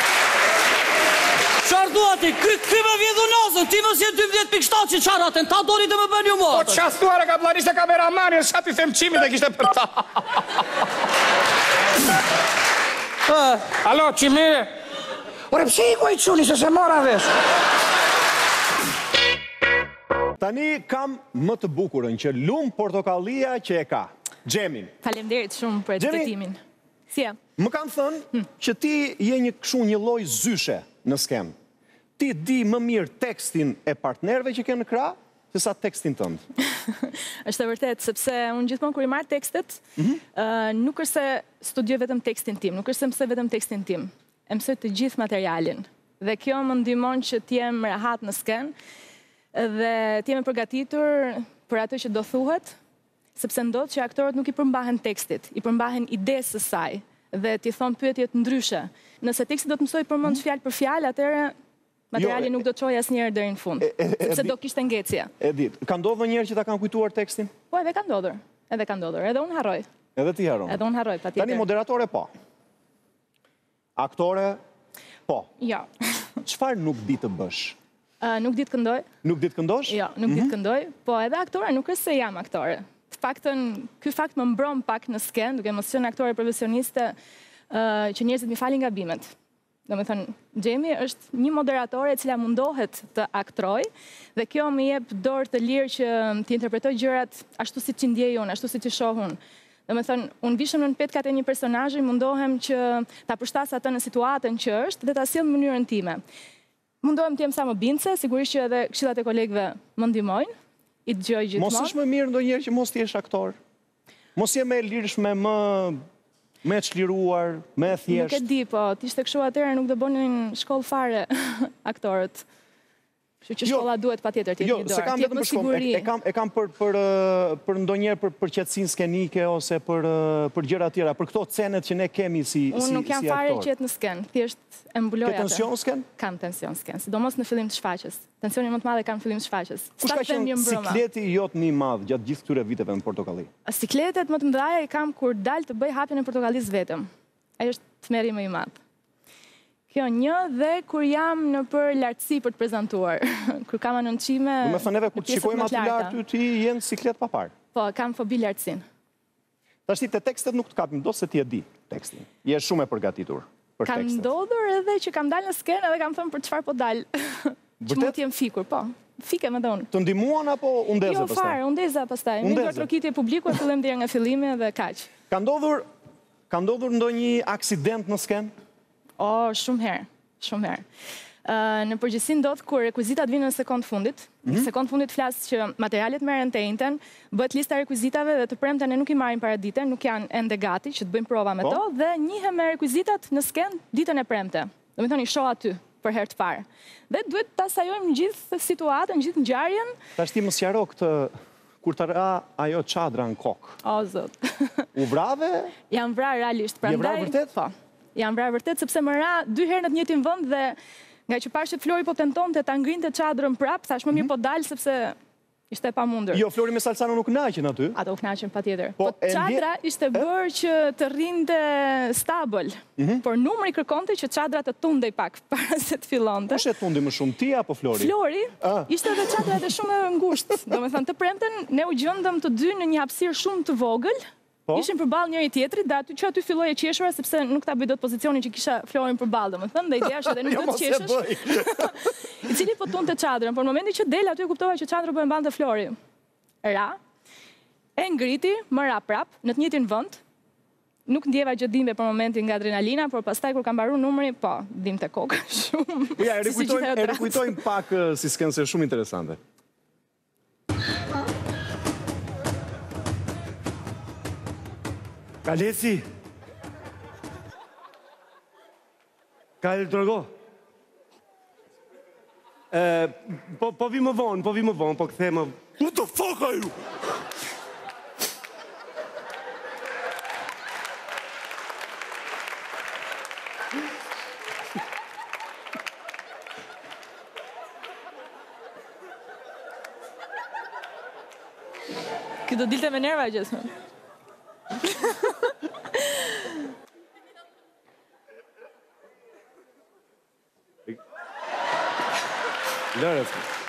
Qarë dua ti, ky me vjedhu nazën, ti më si e dymbëdhjetë pikë shtatë që qarë aten, ta doni të më bën ju mo. Po qa thuare ka pëthan, ishte kameramani, qa ti them qimi dhe kishte për ta. Alo, qimi? Ore, pse i ku i quni, se se mora vesh? Tani kam më të bukurën që lumë portokallia që e ka, Gjemin. Faleminderit shumë për dektimin. Si e? Më kanë thënë që ti je një këshu një loj zyshe në sken. Ti di më mirë tekstin e partnerve që ke në krah, se sa tekstin tëndë. Është e vërtet, sepse unë gjithmonë kur i marr tekstet, nuk është se studioj vetëm tekstin tim, nuk është se mësoj vetëm tekstin tim, e mësoj të gjithë materialin. Dhe kjo më ndihmon që t'jem rehat në sken, dhe t'jem e përgatitur për atë që do thuhet, sepse ndodh që aktorët nuk i përmbahen tekstit, i përmbahen idesë së saj, dhe t'i thon pyetje të ndryshe. Nëse teksti do të mësoj përmend fjalë për fjalë, atëherë materiali nuk do të çojë asnjëherë deri në fund, sepse do kishte ngecje. E di, ka ndodhur ndonjëherë që ta kanë kujtuar tekstin? Po, edhe ka ndodhur. Edhe ka ndodhur, edhe unë harroj. Edhe ti harron. Edhe unë harroj, patjetër. Tani moderatore po. Aktore po. Jo. Çfarë nuk di të bësh? Nuk di të këndoj. Nuk di të këndosh? Jo, nuk di të këndoj, po edhe aktore nuk është se jam aktore. Të paktën, ky fakt më mbron pak në sken, duke mos qenë aktore profesioniste, që njerëzit mi falin gabimet. Do me thënë, Gjemi është një moderatore e cila mundohet të aktroj, dhe kjo më jep dorë të lirë që të interpretoj gjërat ashtu si që ndjej unë, ashtu si që shohun. Do me thënë, unë vishëm në petkat e një personazhi, mundohem që ta përshtas atë në situatën që është dhe ta sjell në mënyrën time. Mundohem të jem sa më bindse, sigurisht që edhe këshillat e kolegëve më ndihmojnë, i dëgjoj gjithmonë. Mos është më mirë ndonjëherë që mos ti jesh aktor? Mos je më e lirshme, më me të çliruar, me e thjesht? Nuk e di, po, t'ishte kështu atëherë nuk do bonin shkollë fare aktorët. Kështu që shkolla duhet patjetër të jetë një dorë. Jo, se kam vetëm për shkollë, e kam e kam për për për ndonjëherë për për qetësinë skenike ose për për gjëra të tjera, për këto scenet që ne kemi si si si aktor. Unë nuk jam fare qetë në sken, thjesht e mbuloj atë. Ke tension sken? Kam tension sken, sidomos në fillim të shfaqjes. Tensionin më të madh e kam në fillim të shfaqjes. Kush ka qenë sikleti jot më i madh gjatë gjithë këtyre viteve në Portokalli? Sikletet më të mëdha i kam kur dal të bëj hapjen e Portokallis vetëm. Ai është tmerri më i madh. Kjo një, dhe kur jam në për lartësi për të prezentuar. Kur kam anonqime... Do me thënë neve, kur të shikojmë aty lartë, ty jenë siklet pa parë. Po, kam fobi lartësin. Ta shti, të tekstet nuk të kapim, do se ti e di tekstin. Je shumë e përgatitur për tekstet. Kam ndodhur edhe që kam dalë në skenë edhe kam thënë për çfarë po dalë. Që mund t'jem fikur, po. Fike me dhe unë. Të ndihmuan apo undeze pastaj? Jo, farë, undeze pastaj. Një duar trokitje publiku e fillim deri nga fillimi dhe kaq. Ka ndodhur, ka ndodhur ndonjë aksident në skenë? O, shumë herë, shumë herë. Në përgjithësi ndodh kur rekvizitat vinë në sekond fundit. Në sekond fundit flas që materialet merren të njëjtën, bëhet lista e rekvizitave dhe të premten ne nuk i marrim para dite, nuk janë ende gati që të bëjmë prova me to, dhe njihem me rekvizitat në sken ditën e premte. Do të thonë i shoh aty për herë të parë. Dhe duhet ta sajojmë gjithë situatën, gjithë ngjarjen. Tash ti më sqaro këtë kur të ra ajo çadra në kokë. O zot. U vrave? Jam vrarë realisht, prandaj. Je vrarë vërtet? Po. Jam vrarë vërtet sepse më ra dy herë në të njëjtin vend dhe nga që pash që Flori po tentonte ta ngrinte çadrën prap, thash më mirë po dal sepse ishte e pamundur. Jo, Flori me Salsano nuk kënaqen aty. Ato u kënaqen patjetër. Po çadra ishte bërë që të rrinte stabël. Por numri kërkonte që çadra të tundej pak para se të fillonte. Kush e tundi më shumë, ti apo Flori? Flori. Ishte edhe çadra edhe shumë e ngushtë. Domethënë të premten ne u gjendëm të dy në një hapësirë shumë të vogël Ishin përballë njëri tjetrit dhe aty që aty filloi e qeshura sepse nuk ta bëj dot pozicionin që kisha Florin përballë, domethënë, dhe ideja është edhe nuk do të qeshesh. I cili po tunte çadrën, por në momentin që del aty kuptova që çadra po e mbante Flori. Ra, e ngriti, më ra prap, në të njëjtin vend. Nuk ndjeva gjë dimbe për momentin nga adrenalina, por pastaj kur ka mbaruar numri, po, dimte koka shumë. Ja, e rikujtojmë, e rikujtojmë pak si skense shumë interesante. Kalesi. Kalë Drogo. Po, po vi më vonë, po vi më vonë, po këthe më... What the fuck are you? Këtë do dilte me nerva gjithë. Lërës.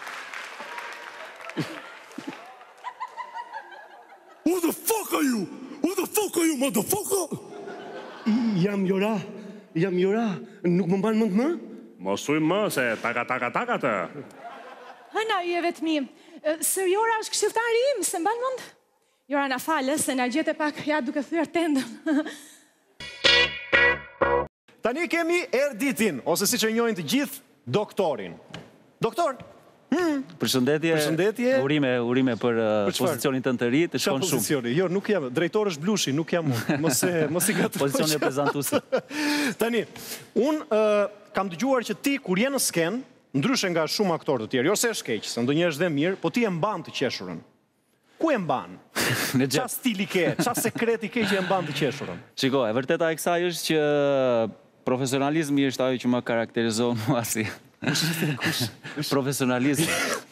Who the fuck are you? Who the fuck are you, motherfucker? Jam Jora, jam Jora, nuk më mbanë mund më? Mosuj më, se taka taka taka të. Hëna, ju e vetëmi, sër Jora është këshiltari im, se mbanë mund? Jora na falë, se na gjete pak, ja duke thyer tendën. Tani kemi Erditin, ose si që njohin të gjithë, doktorin. Doktor? Përshëndetje. Përshëndetje. Urime, urime për pozicionin tënd të ri, të shkon shumë. Pozicioni? Jo, nuk jam, drejtor është Blushi, nuk jam unë. Mos e mos i gatoj. Pozicioni prezantuesi. Tani, unë kam dëgjuar që ti kur je në sken, ndryshe nga shumë aktorë të tjerë, jo se është keq, se ndonjëherë është dhe mirë, po ti e mban të qeshurën. Ku e mban? Në qa stili ke? Qa sekreti ke që e mban të qeshurën? Shiko, e vërteta e kësaj është që profesionalizmi është ajo që më karakterizon mua si profesionalizmi.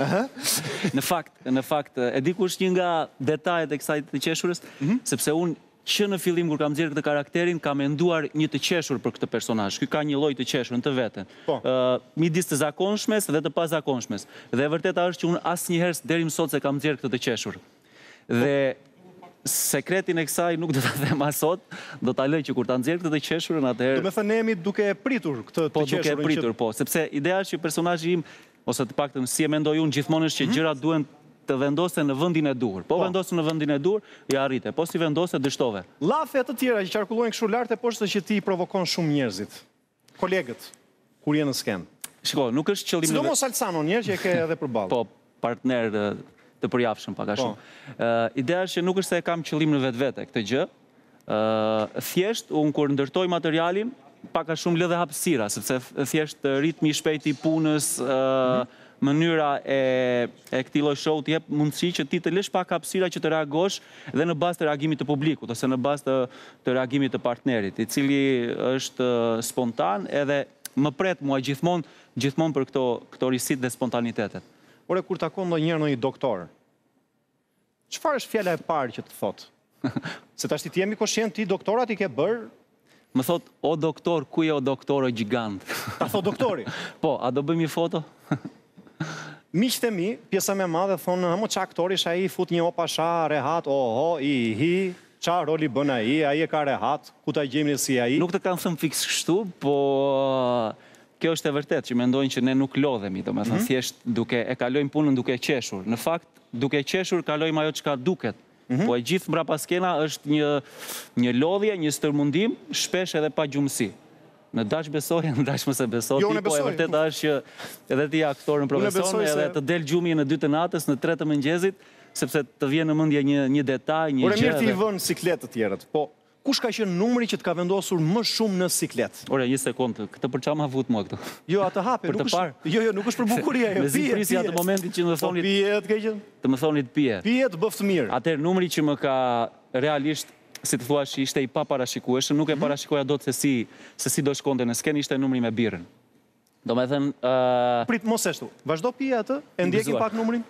Në fakt, në fakt, e di ku është një nga detajet e kësaj të qeshurës, sepse unë që në fillim kur kam nxjerrë këtë karakterin, kam menduar një të qeshur për këtë personazh. Ky ka një lloj të qeshur në të veten. Midis të zakonshmes dhe të pazakonshmes. Dhe e vërteta është që unë asnjëherë deri më sot se kam nxjerrë këtë të qeshur. Dhe sekretin e kësaj nuk do ta them as sot, do ta lëj që kur ta nxjerr këtë të qeshurën atëherë. Do të thënë jemi duke pritur këtë të qeshurën. Po duke pritur, po, sepse ideja është që personazhi im ose të paktën si e mendoj unë gjithmonë është që gjërat duhen të vendose në vendin e duhur. Po vendose në vendin e duhur, ja arrite. Po si vendose, dështove. Llafe të tjera që qarkullojnë kështu lart e poshtë që ti provokon shumë njerëzit. Kolegët, kur je në sken. Shiko, nuk është qëllimi. Sidomos Alsano, njerëz që e ke edhe përballë. Po, partner të përjafshëm pak a shumë. Ideja është që nuk është se e kam qëllim në vetvete këtë gjë. Thjesht, unë kur ndërtoj materialin, pak a shumë lë dhe hapësira, sepse thjesht ritmi i shpejt i punës, mënyra e këtij lloji show të jep mundësi që ti të lësh pak hapësira që të reagosh dhe në bazë të reagimit të publikut ose në bazë të reagimit të partnerit, i cili është spontan edhe më pret mua gjithmonë gjithmonë për këto këto risit dhe spontanitetet. Ore, kur takon ndonjëherë ndonjë doktor, çfarë është fjala e parë që të thotë? Se tash ti jemi koshient, ti doktorat i ke bërë. Më thot, o doktor, ku je o doktor o gjigant? Ta thot doktori? Po, a do bëjmë një foto? Miqtë e mi, pjesa me madhe thonë, hamo qa aktori isha i fut një opa sha, rehat, oho, i hi, qa roli bën a i, a i e ka rehat, ku ta gjemi si a i. Nuk të kam thëmë fiks kështu, po kjo është e vërtet që mendojnë që ne nuk lodhemi, do me thënë thjesht duke e kalojmë punën duke qeshur. Në fakt, duke qeshur kalojmë ajo që ka duket. Po e gjithë mbrapa skena është një lodhje, një stërmundim, shpesh edhe pa gjumësi. Në dash besoj, në dash mëse besoj, po e vërteta është që edhe ti aktor në profesion, edhe të del gjumi në dy të natës, në tre të mëngjezit, sepse të vjen në mendje një detaj, një gjë. Ore, mirë ti i vën sikletë të tjerët, po kush ka qenë numri që të ka vendosur më shumë në siklet? Ore, një sekundë, këtë për qa ma vut mua këtu? Jo, atë hape, nuk është, jo, jo, nuk është për bukuria, jo, me zi prisja të momentit që më thonit, pijet, ke qenë? Të më thonit pije. Pijet bëftë mirë. Atëherë, numri që më ka realisht, si të thua që ishte i pa parashikueshëm, nuk e parashikoja do të se si do shkonte në sken, ishte numri me birën. Do me thënë... Prit, mos eshtu, vazhdo pije atë, e ndjekim pak numrin?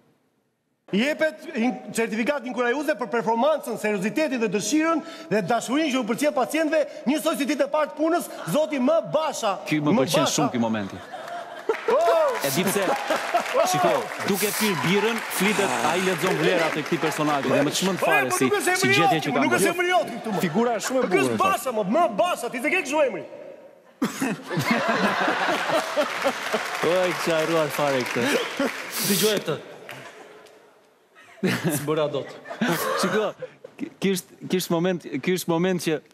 Jepet certifikat inkurajuese për performancën, seriozitetin dhe dëshirën dhe dashurin që u përcjell pacientëve, njësoj si ditë e parë të punës, zoti më Basha. Ky më pëlqen shumë ky momenti. E di pse, shiko, duke pirë birën, flitet a i lexon vlerat e këtij personazhi dhe më çmend fare si si gjetje që ka. Nuk është emri jot këtu. Figura shumë e bukur. Ky është Basha, më më Basha, ti s'e ke kështu emri. Oj, që arruar fare këtë. Dëgjoj këtë. S'bëra dot. Shiko, kish moment, kish moment që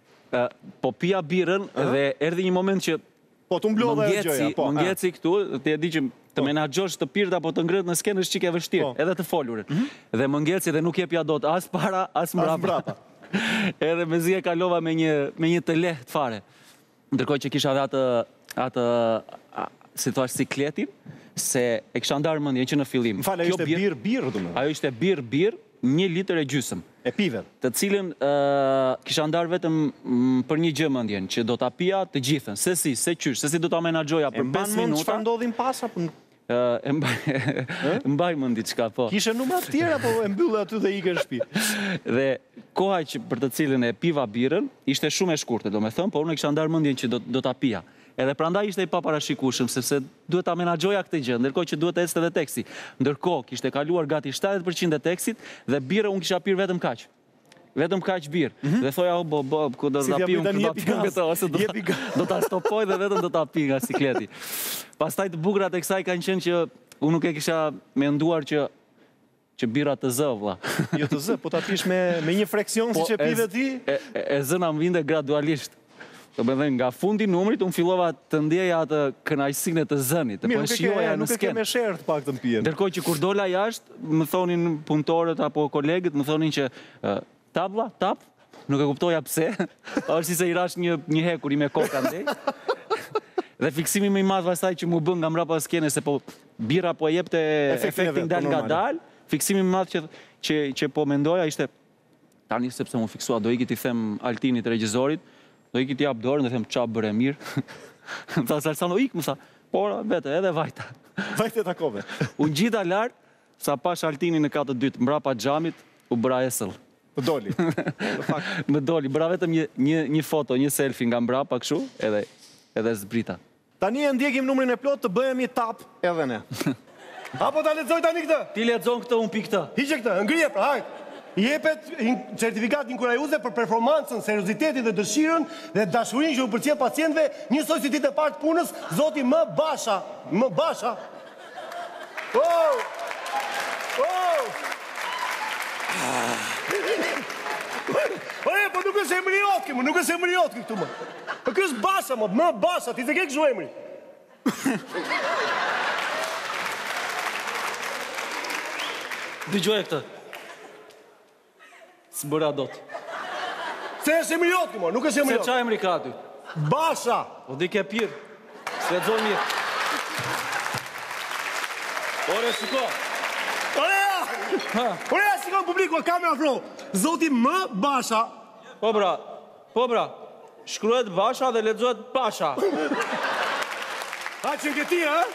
po pija birën dhe erdhi një moment që po të mblodhe e gjëja, po. Më ngjeci këtu, ti e di që të menaxhosh të pirët apo të ngrët në skenë është çike e vështirë, edhe të folurën. Dhe më ngjeci dhe nuk jepja dot as para, as mbrapa. Edhe mezi e kalova me një me një të lehtë fare. Ndërkohë që kisha dhe atë atë si thua sikletin, se e kisha ndarë mendjen që në fillim. Më fal, ajo ishte bir bir domethënë. Ajo ishte bir bir, një litër e gjysmë. E pive. Të cilën kisha ndarë vetëm për një gjë mendjen, që do ta pija të gjithën, se si, se qysh, se si do ta menaxhoja për pesë minuta. Çfarë ndodhin pas apo e mbaj mend diçka, po. Kishe numra të tjera apo e mbyllë aty dhe ikën në shtëpi? Dhe koha që për të cilën e piva birën ishte shumë e shkurtër, domethënë, por unë kisha ndarë mendjen që do do ta pija. Edhe prandaj ishte i paparashikueshëm, sepse duhet ta menaxhoja këtë gjë, ndërkohë që duhet të ecte edhe teksti. Ndërkohë kishte kaluar gati shtatëdhjetë përqind e tekstit dhe birë unë kisha pirë vetëm kaq. Vetëm kaq birë. Dhe thoja, o, bo, bo, ku do ta pi unë, ku do ta pi këtë, ose do ta stopoj dhe vetëm do ta pi nga sikleti. Pastaj të bukurat e kësaj kanë qenë që unë nuk e kisha menduar që që bira të zë, vlla. Jo të zë, po ta pish me me një fraksion siç e pive ti. E zëna më vinte gradualisht. Do me dhe nga fundi numrit, unë fillova të ndjeja atë kënaqësinë të zënit, të përshijoja në skenë. Nuk e ke me sherë të pak të mpijen. Ndërkohë që kur dola jashtë, më thonin punëtorët apo kolegët, më thonin që tabla, tap, nuk e kuptoja pse, është si se i rash një hekur i me koka ndej. Dhe fiksimi më i madh pastaj që mu bën nga mbrapa skenës, se po bira po jepte efektin dal nga dal, fiksimi më i madh që që po mendoja ishte tani sepse mu fiksua, do iki t'i them Altinit regjizorit, do iki t'i jap dorën dhe them qa bëre mirë. Më tha Salsano, ik, më tha, pora, vete, edhe vajta. Vajte takove. Unë gjitha lartë, sa pash Altini në katë dytë, mbrapa xhamit, u bëra esëll. Më doli. Më doli, bëra vetëm një foto, një selfie nga mbrapa këshu, edhe zbrita. Tani e ndjekim numrin e plot të bëhemi tap edhe ne. Apo ta lexoj tani këtë? Ti lexon këtë, unë pi këtë. Hiqe këtë, ngrije pra, hajt. Jepet certifikat inkurajuese për performancën, seriozitetin dhe dëshirën dhe dashurinë që u përcjell pacientëve, njësoj si ditë e parë të punës, zoti M Basha, M Basha. Oh! Oh! Ore, po nuk është emri jot këtu, nuk është emri jot këtu më. Po ky është Basha, më M Basha, ti s'e ke kështu emri. Dëgjoj këtë. S'bëra dot. Se është emri jot këtu, nuk është emri jot. Se qa emri ka aty? Basha. O di ke pirë. Se lexoj mirë. Ore, shiko. Ore! Ore, shiko publiku, kamera afro. Zoti M Basha. Po bra. Po bra. Shkruhet Basha dhe lexohet Pasha. A që në këti, ha?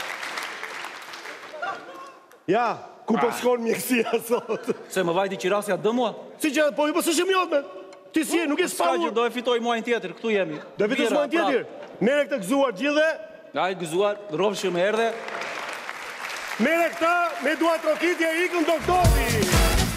Ja, ku po shkon mjekësia sot? Se më vajti qirasja dë mua? Si që, po i pësë shëmë jot me? Ti si e, nuk e s'pa mua? Do e fitoj muajnë tjetër, këtu jemi. Do e fitoj muajnë tjetër? Mere këtë gëzuar gjithë. A i gëzuar, rovshë me erdhe. Mere këta, me dua trokitje ikën doktori.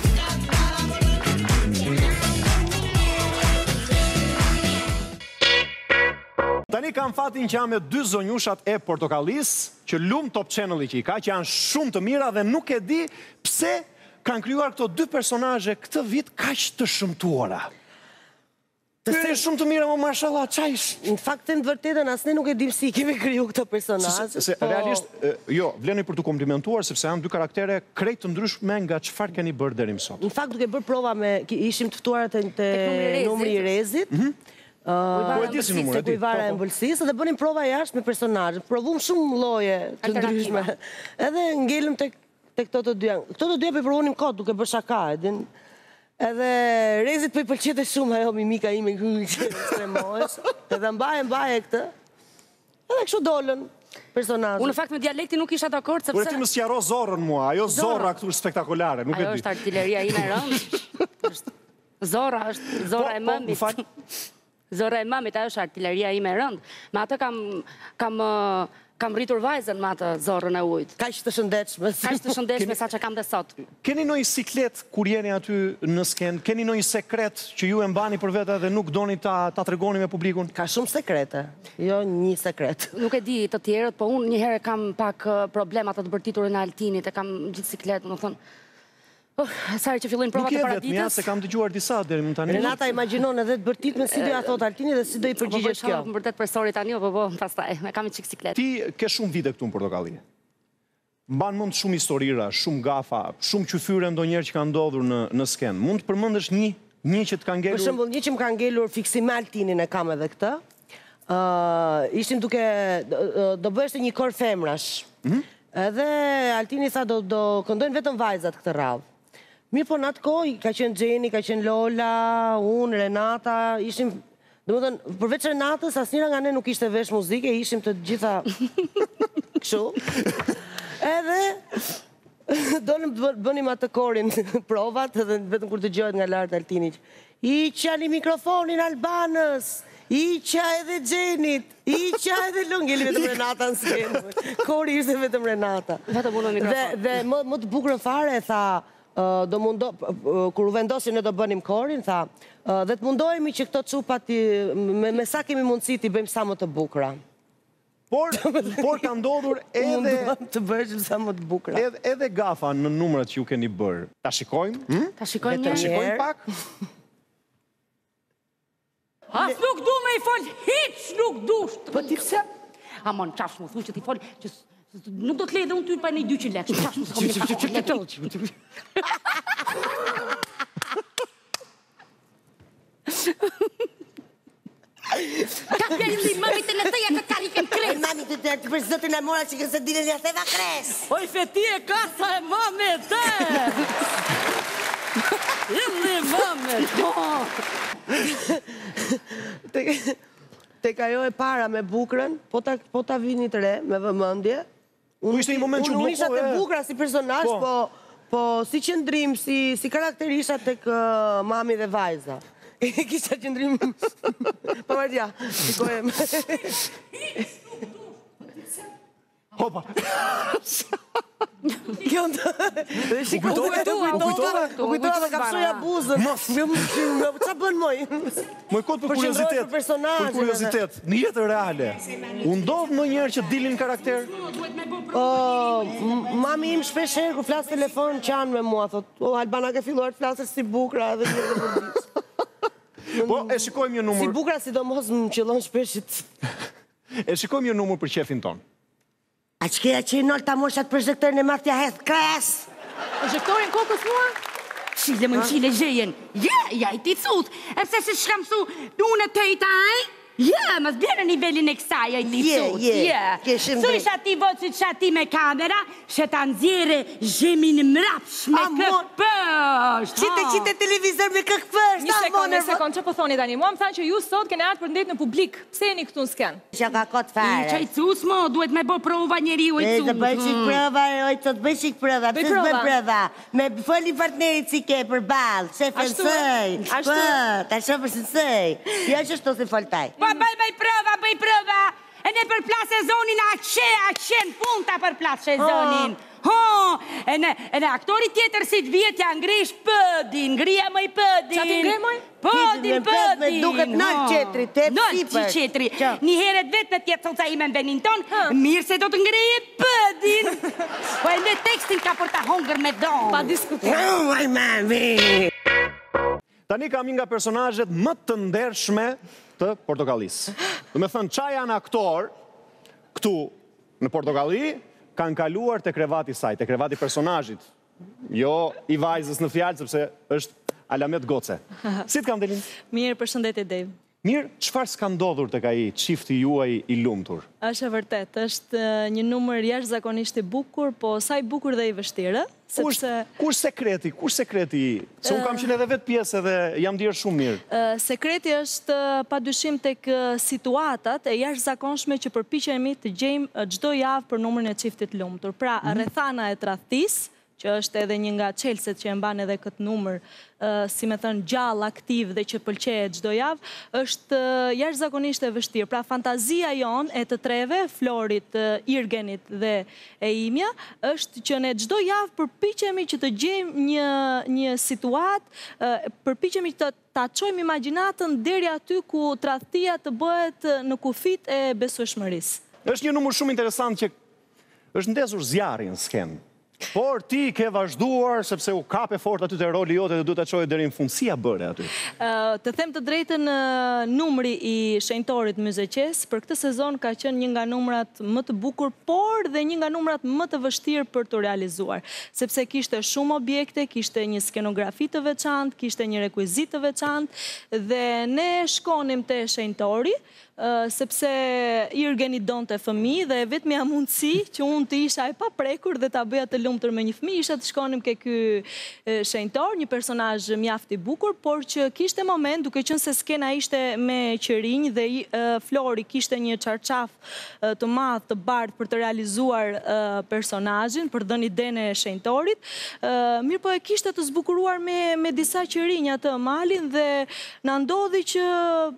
Tani kam fatin që jam me dy zonjushat e Portokallis, që lumë Top Channel-i që i ka, që janë shumë të mira dhe nuk e di pse kanë kryuar këto dy personazhe këtë vit kaq të shëmtuara. Të shumë të mira, më mashallah, qajsh? Në faktin të vërtetën, asne nuk e dim si kemi kryu këto personazhe. Se realisht, jo, vleni për të komplimentuar, sepse janë dy karaktere krejt të ndryshme nga çfarë keni bërë deri më sot. Në fakt, duke bërë prova me, ishim të ftuara të numri i rezit, Po e di si numër, e di. Kujvara e mbëlsisë, dhe bënim prova jashtë me personazhe. Provum shumë lloje të ndryshme. Edhe ngelëm tek këto të dyja. Këto të dyja po i provonim kot duke bërë shaka, edin. Edhe rezit po i pëlqente shumë ajo mimika ime që stremohesh. Edhe mbaje mbaje këtë. Edhe kështu dolën personazhe. Unë në fakt me dialektin nuk isha dakord sepse Por ti më sqaro zorrën mua, ajo zorra këtu është spektakolare, nuk e di. Ajo është artilleria ime e rëndë. Zorra është zora e mëmit. Zora e mamit, ajo është artilleria ime e rëndë. Me atë kam Kam rritur vajzën me atë zorrën e ujtë. Kaq të shëndetshme. Kaq të shëndetshme sa që kam dhe sot. Keni ndonjë siklet kur jeni aty në sken? Keni ndonjë sekret që ju e mbani për vete dhe nuk doni ta ta tregoni me publikun? Ka shumë sekrete, jo një sekret. Nuk e di të tjerët, po unë një herë kam pak problemat të bërtiturin e Altinit, e kam gjithë siklet, më thonë. Sari që fillojnë provat e paraditës. Nuk je vetëm, se kam dëgjuar disa deri më tani. Renata imagjinon edhe të bërtitme si do ja thot Altini dhe si do i përgjigjesh kjo. Po, më vërtet profesori tani, po po, pastaj, me kam një çik siklet. Ti ke shumë vite këtu në Portokalli. Mban mend shumë historira, shumë gafa, shumë qyfyre ndonjëherë që kanë ndodhur në në sken. Mund të përmendesh një, një që të ka ngelur? Për shembull, një që më ka ngelur fiksim me Altinin e kam edhe këtë. Ë, ishim duke do bëheshte një kor femrash. Edhe Altini tha do do këndojnë vetëm vajzat këtë radhë. Mirë po në atë kohë, ka qenë Gjeni, ka qenë Lola, unë, Renata, ishim, dhe më thënë, përveç Renatës, asnjëra nga ne nuk ishte vesh muzike, ishim të gjitha këshu. Edhe, donim të bënim atë korin provat, edhe vetëm kur të gjohet nga lartë Altinit. Iqa një mikrofonin Albanës, Iqa edhe Gjenit, Iqa edhe Lungeli, vetëm Renata në skenë. Kori ishte vetëm Renata. Vetëm unë në mikrofon. Dhe më të bukurën fare, tha, do mundo, kur u vendosim ne do bënim korin, tha, dhe të mundohemi që këto cupat me sa kemi mundësi t'i bëjmë sa më të bukra. Por, por ka ndodhur edhe... Mundohem të bëjmë sa më të bukra. Edhe gafa në numrat që ju keni bërë. Ta shikojmë? Ta shikojmë një. Ta shikojmë pak? As nuk du me i fol, hiq nuk du. Po ti pse? Amon, qash mu thu që ti fol, që nuk do të lejë dhe unë ty pa një dyqin lekë. Qash mu s'kom një pakon lekë. Ka pjeri mami të në thëja këtë karikën kres. Mami të të të për zotin e mora që këse dine një theva kres. Oj, feti e kasa e mami të. Indi mami të. Tek ajo e para me bukrën, po ta vini të re, me vëmëndje. Unë ishte një moment që Unë isha të bukra si personazh, po si qëndrim, si karakter isha tek mami dhe vajza. Kisha qëndrim... Pa marja, shikojem. Hopa! Kjo në... U kujtove? U kujtove? U kujtove dhe kapshoja buzën. Qa bën moj? Moj kod për kuriozitet. Për kuriozitet. Në jetë reale. U ndodh në njerë që dilin karakter? Mami im shpesh herë ku flasë telefon qanë me mua. Thot, o Albana ke filluar të flasë si bukra edhe një dhe përdisë. Po, e shikojmë një numër... Si bukra si do mos më qëllon shpeshit. E shikojmë një numër për qefin ton. A që keja që i nëllë ta moshat projektorin e martja heth kres? Projektorin kokës mua? Qile më në qile gjejen. Ja, ja i ti cut. E pse se shkam su unë të i taj? Ja, më zbjerë në nivelin e kësaj, ja i ti cut. Ja, su isha ti voci që ati me kamera, që ta nëzire zhemin mrapsh me këpësht. Qite qite televizor me këpësht. Një sekund, një sekund, që po thoni tani? Mua më thanë që ju sot kene atë për ndetë në publik. Pse jeni këtu në sken? Që ka kotë fare. Që i cus mo, duhet me bo prova njeri u i cus. Të bëjshik prova, oj, të bëjshik prova. Pëse të bëj prova? Me foli partnerit si ke për balë, se fënsëj. Po, ta shumë për sënsëj. Jo që shto se foltaj. Po, bëj, bëj prova, bëj prova. E ne për plasë e zonin, a qe, a qen punta për plasë e zonin. Ho, e ne aktori tjetër si të vjetë ja ngrish pëdin, ngrija mëj pëdin. Qa ti ngrej mëj? Pëdin, pëdin. Me duket nëllë qetri, te Nëllë qetri. Një heret vetë në tjetë thonë sa ime në venin tonë, mirë se do të ngreje pëdin. Po e në tekstin ka për ta hongër me donë. Pa diskutim. Oj, mami. Tani kam nga personazhet më të ndershme të Portokallisë. Do me thënë, qa janë aktor këtu në Portokalli, kanë kaluar të krevati saj, të krevati personazhit. Jo i vajzës në fjalë, sepse është Alamet Goce. Si të kam delin? Mirë, përshëndetje Dave. Mirë, qëfar s'ka ndodhur të ka i qifti juaj i lumtur? Është e vërtet, është një numër jashtë zakonisht i bukur, po sa i bukur dhe i vështirë. Kur sekreti, kur sekreti? Se unë kam qenë edhe vetë pjesë edhe jam dirë shumë mirë. Sekreti është pa dyshim tek situatat e jashtë zakonshme që përpiqemi të gjejmë çdo javë për numrin e çiftit lumtur. Pra, rrethana e tradhtisë, që është edhe një nga Chelsea që e mban edhe këtë numër, si me thënë gjallë, aktiv dhe që pëlqejet çdo javë, është jashtëzakonisht e vështirë. Pra fantazia jonë e të treve, Florit, Irgenit dhe e imja, është që ne çdo javë përpiqemi që të gjejmë një një situatë, përpiqemi të ta çojmë imagjinatën deri aty ku tradhtia të bëhet në kufit e besueshmërisë. Është një numër shumë interesant që është ndezur zjarri në skenë. Por ti ke vazhduar sepse u kape fort aty te roli jote dhe duhet ta çojë deri në fundësia bëre aty. Të them të drejtën, numri i shenjtorit Myzeqes për këtë sezon ka qenë një nga numrat më të bukur, por dhe një nga numrat më të vështirë për të realizuar, sepse kishte shumë objekte, kishte një skenografi të veçantë, kishte një rekuizit të veçantë dhe ne shkonim te shenjtori, sepse Irgeni donte fëmijë dhe vetmja mundësi që unë të isha e paprekur dhe ta bëja të lumtur me një fëmijë isha të shkonim ke ky shenjtor, një personazh mjaft i bukur, por që kishte moment, duke qenë se skena ishte me qërinj dhe Flori kishte një çarçaf të madh të bardhë për të realizuar personazhin, për dhënë idenë e shenjtorit. Mirë po e kishte të zbukuruar me me disa qërinj atë malin dhe na ndodhi që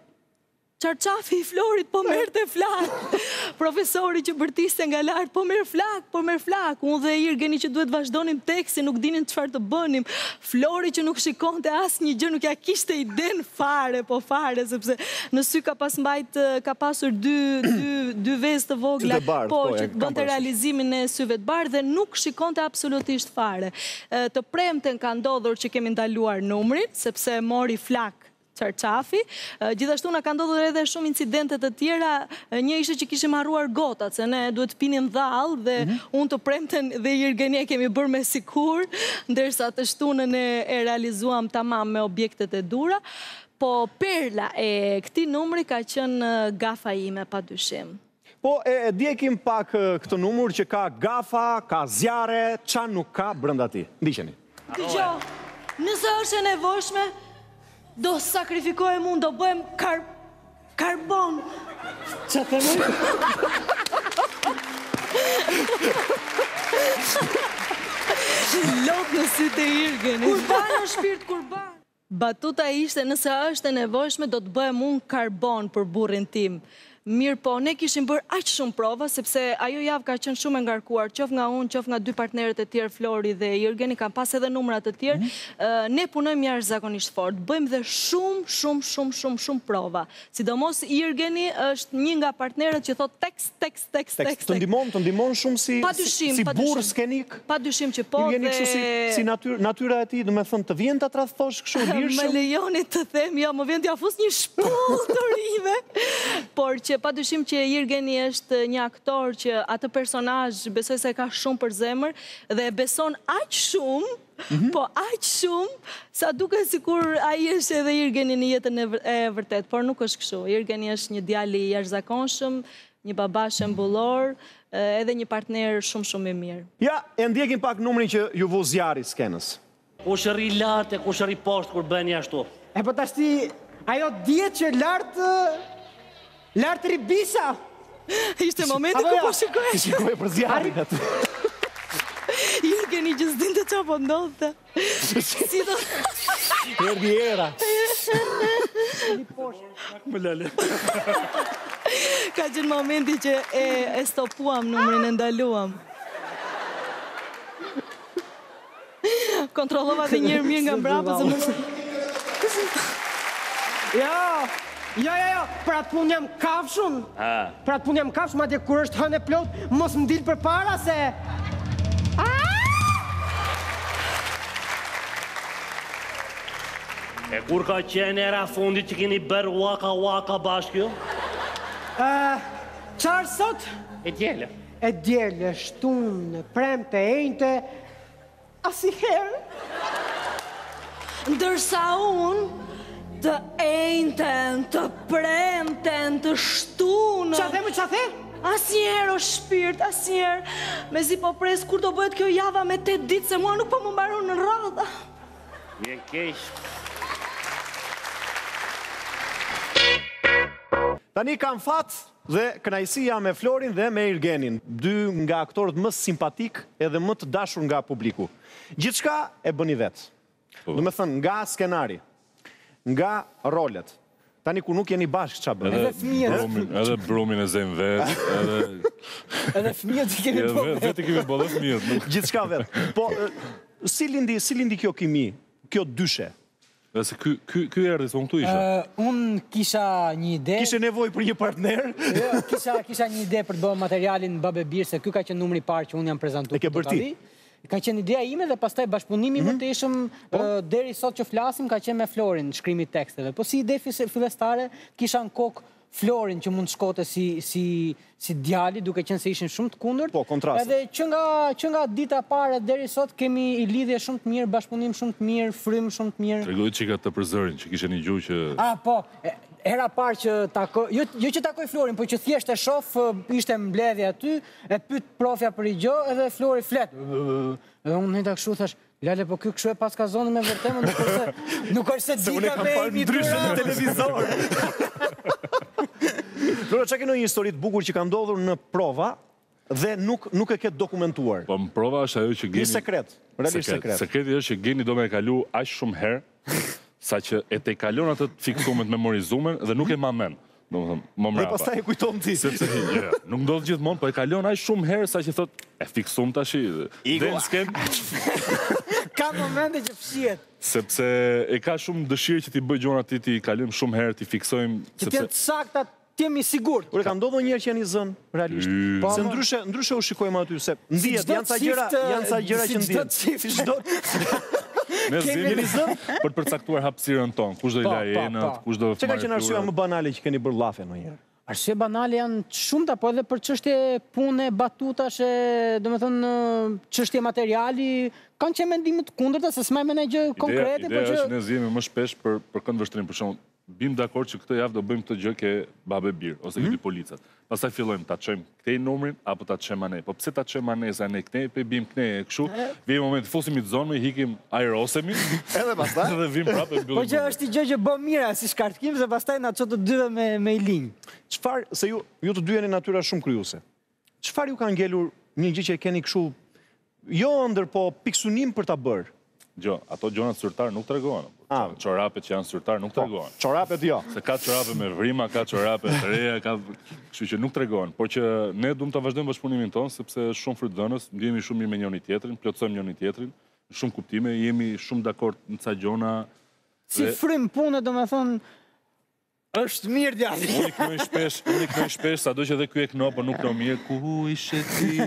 çarçafi i Florit po merrte flak. Profesori që bërtiste nga lart po merr flak, po merr flak. Unë dhe Irgeni që duhet vazhdonim tekstin, nuk dinin çfarë të bënim. Flori që nuk shikonte asnjë gjë, nuk ja kishte iden fare, po fare, sepse në sy ka pas mbajt ka pasur dy dy dy vezë të vogla, po që bënte realizimin e syve të bardhë dhe nuk shikonte absolutisht fare. Të premten ka ndodhur që kemi ndaluar numrin, sepse mori flak çarçafi. Gjithashtu na ka ndodhur edhe shumë incidente të tjera. Një ishte që kishim harruar gotat, se ne duhet pinim dhall dhe unë të premten dhe Irgeni kemi bërë me sikur, ndërsa të shtunën e realizuam tamam me objektet e dura. Po perla e këtij numri ka qenë gafa ime padyshim. Po e djekim pak këtë numër që ka gafa, ka zjarre, qa nuk ka brenda ti. Ndiqeni. Dëgjoj, nëse është e nevojshme, do sakrifikohem unë, do bëhem kar... karbon. Qa të më? Lot në sy të Irgeni. Kurban o shpirt, kurban. Batuta ishte nëse është e nevojshme, do të bëhem unë karbon për burrin tim. Mirë po, ne kishim bërë aq shumë prova, sepse ajo javë ka qenë shumë e ngarkuar, qof nga unë, qof nga dy partnerët e tjerë, Flori dhe Irgeni, kam pas edhe numrat të tjerë. Ne punojmë jashtëzakonisht fort, bëjmë dhe shumë, shumë, shumë, shumë, shumë prova. Sidomos Irgeni është një nga partnerët që thot tekst, tekst, tekst, tekst. Të ndihmon, të ndihmon shumë si si burr skenik. Padyshim që po. Irgeni kështu si natyra e tij, do të thonë, të vjen ta tradhtosh kështu lirshëm. Më lejoni të them, jo, më vjen t'ja fus një shpull të rive. Por që padyshim që Irgeni është një aktor që atë personazh besoj se ka shumë për zemër dhe e beson aq shumë, po aq shumë, sa duket sikur ai është edhe Irgeni në jetën e vërtet, por nuk është kështu. Irgeni është një djalë i jashtëzakonshëm, një baba shembullor, edhe një partner shumë shumë i mirë. Ja, e ndjekim pak numrin që ju vu zjarri skenës. Kush rri lart e kush rri poshtë kur bën ashtu. E po tashti ajo dihet që lart Lartë ribisa! Ishte momenti ku po shikoje. Ti shikoje për zjarrin atë. Irgeni që s'dinte qa po ndodhte. Si do... Erdi era. Më lale. Ka qenë momenti që e stopuam numrin, e ndaluam. Kontrollova dhe njërë mirë nga mbrapa se më... Ja! Jo, jo, jo, për atë pun jam kafshun. Për atë pun jam kafshun, ma dje kur është hënë e plot, mos më dilë për para se... E kur ka qenë era fundit që keni bërë waka waka bashkë jo? Qarë sot? E djele. E djele, shtunë, premte, ejnte... Asiherë. Ndërsa unë... të ejnëten, të premten, të shtunë. Qa the më qa the? Asnjëherë o shpirt, asnjëherë. Me zi po pres, kur do bëhet kjo java me tet ditë, se mua nuk po më mbaron në radha. Mjen keq. Tani kam fat Dhe kënaqësia me Florin dhe me Irgenin, dy nga aktorët më simpatik edhe më të dashur nga publiku. Gjithçka e bëni vetë. Do me thënë, nga skenari, nga rolet, tani ku nuk jeni bashkë qa bëni. Edhe fëmijët. Edhe brumin e zemë vetë, edhe... Edhe fëmijët i kemi po vetë. Vetë i kemi po dhe fëmijët. Gjithçka vetë. Po, si lindi, si lindi kjo kimi, kjo dyshe? Dhe se ky, ky, ky erdi, se unë këtu isha. Uh, unë kisha një ide... Kishe nevoj për një partner? Jo, kisha, kisha një ide për të bërë materialin Babe Bir, se ky ka qenë numri parë që unë jam prezentuar. E ke bërti? Ka qenë ideja ime dhe pastaj bashkëpunimi më të ishëm deri sot që flasim ka qenë me Florin, shkrimi teksteve. Po si ide fillestare, kisha në kokë Florin që mund të shkote si, si, si djali, duke qenë se ishin shumë të kundërt. Po, kontraste. Edhe që nga, që nga dita pare deri sot kemi i lidhje shumë të mirë, bashkëpunim shumë të mirë, frym shumë të mirë. Tregoj çika të përzërin, që kishe një gjuhë që... A, po, era parë që takoj, jo, jo që takoj Florin, po që thjesht e shof, ishte mbledhje aty, e pyet profja për i gjo, edhe Flori flet. Edhe unë në të këshu thash, Lale, po kjo këshu e pas ka zonë me vërtemë, nuk është se, nuk është se dika me imi ndryshë në televizor. Flora, që ke në një historit bukur që ka ndodhur në prova dhe nuk, nuk e ketë dokumentuar? Po në prova është ajo që Geni... Një sekret, realisht sekret. Sekreti është që Geni do me e kalu aq shumë herë, sa që e te kalon atë të fiksumet, memorizumen dhe nuk e mamen. Do më thëmë, më mrapa. Dhe pastaj e kujton ti. Sepse, yeah, nuk ndodhë gjithmonë, po e kalon aq shumë herë, sa që thot, e fiksum të ashi. Dhe në sken... Ka momente që fshiet. Sepse e ka shumë dëshirë që ti bëj gjona ti, ti kalim shumë herë, ti fiksojmë... Që t'jenë të sakta, t'jemi sigur. Ure, ka ndodhë njerë që janë i zënë, realisht. Se ndryshe, ndryshe u shikojmë aty, se ndijet, janë sa gjera, janë sa gjera që ndijet. Si çdo Ne zimi për të përcaktuar hapësirën tonë, kush do i lajë enët, kush do... Që ka qenë arsyeja më banale që keni bërë llafe ndonjëherë? Arsye banale janë shumëta, po edhe për çështje pune, batutash, domethënë çështje materiali, kanë qenë mendime të kundërta se s'më më gjë konkrete, por që ideja është ne zihemi më shpesh për për këndvështrim, për shembull, bim dakord që këtë javë do bëjmë këtë gjë ke Babe Bir ose ke dy policat. Pastaj fillojmë ta çojmë këtej numrin apo ta çojmë anë. Po pse ta çojmë anë sa ne këtej, pe bim këtej kështu. Vjen momenti fosim i zonë, i hikim aerosemi. Edhe pastaj edhe vim prapë mbyllim. Po që është i gjë që bën mira si shkartkim se pastaj na çon të dyve me me i linj. Çfarë se ju ju të dy jeni natyra shumë kryuse. Çfarë ju ka ngelur një gjë që keni kështu jo ëndër, po piksunim për ta bërë? Gjo, ato gjonat syrtar nuk të regohen. Qorapet që janë syrtar nuk të regohen. Qorapet jo. Se ka qorape me vrima, ka qorape të reja, ka... Kështu që nuk të regohen. Por që ne duhem të vazhdojmë bashkëpunimin tonë, sepse shumë frytëdhënës, ndjemi shumë mirë me njëri tjetrin, plotësojmë njëri tjetrin, shumë kuptime, jemi shumë dakord në ca gjona. Si frym punë, do me thonë, është mirë djali. Unë i knoj shpesh, unë i knoj shpesh, sa do që edhe kjo e kno, po nuk në mirë, ku ishe ti?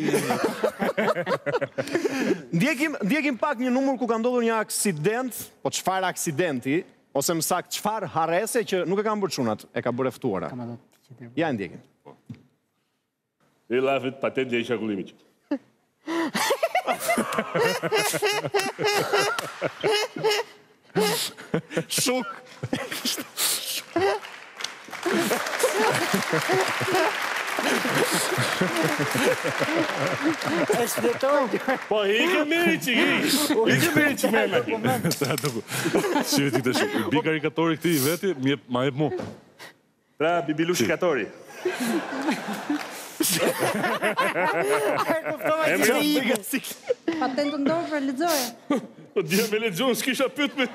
Ndjekim, ndjekim pak një numër ku ka ndodhur një aksident, po çfarë aksidenti, ose më saktë çfarë harrese që nuk e kanë bërë çunat, e ka bërë e ftuara. Ja ndjekim. I lafit patent dhe isha kullimit. Shuk. E shpletoj. Po, i ke meri që i. I ke meri që me me. Shqyri ti të shqyri. Bi karikatori këti i veti, ma e mu. Pra, bibilu shikatori. E më jam. Patentë ndorë për lexoje. Po, dhja me lexonë, s'kisha pyt me...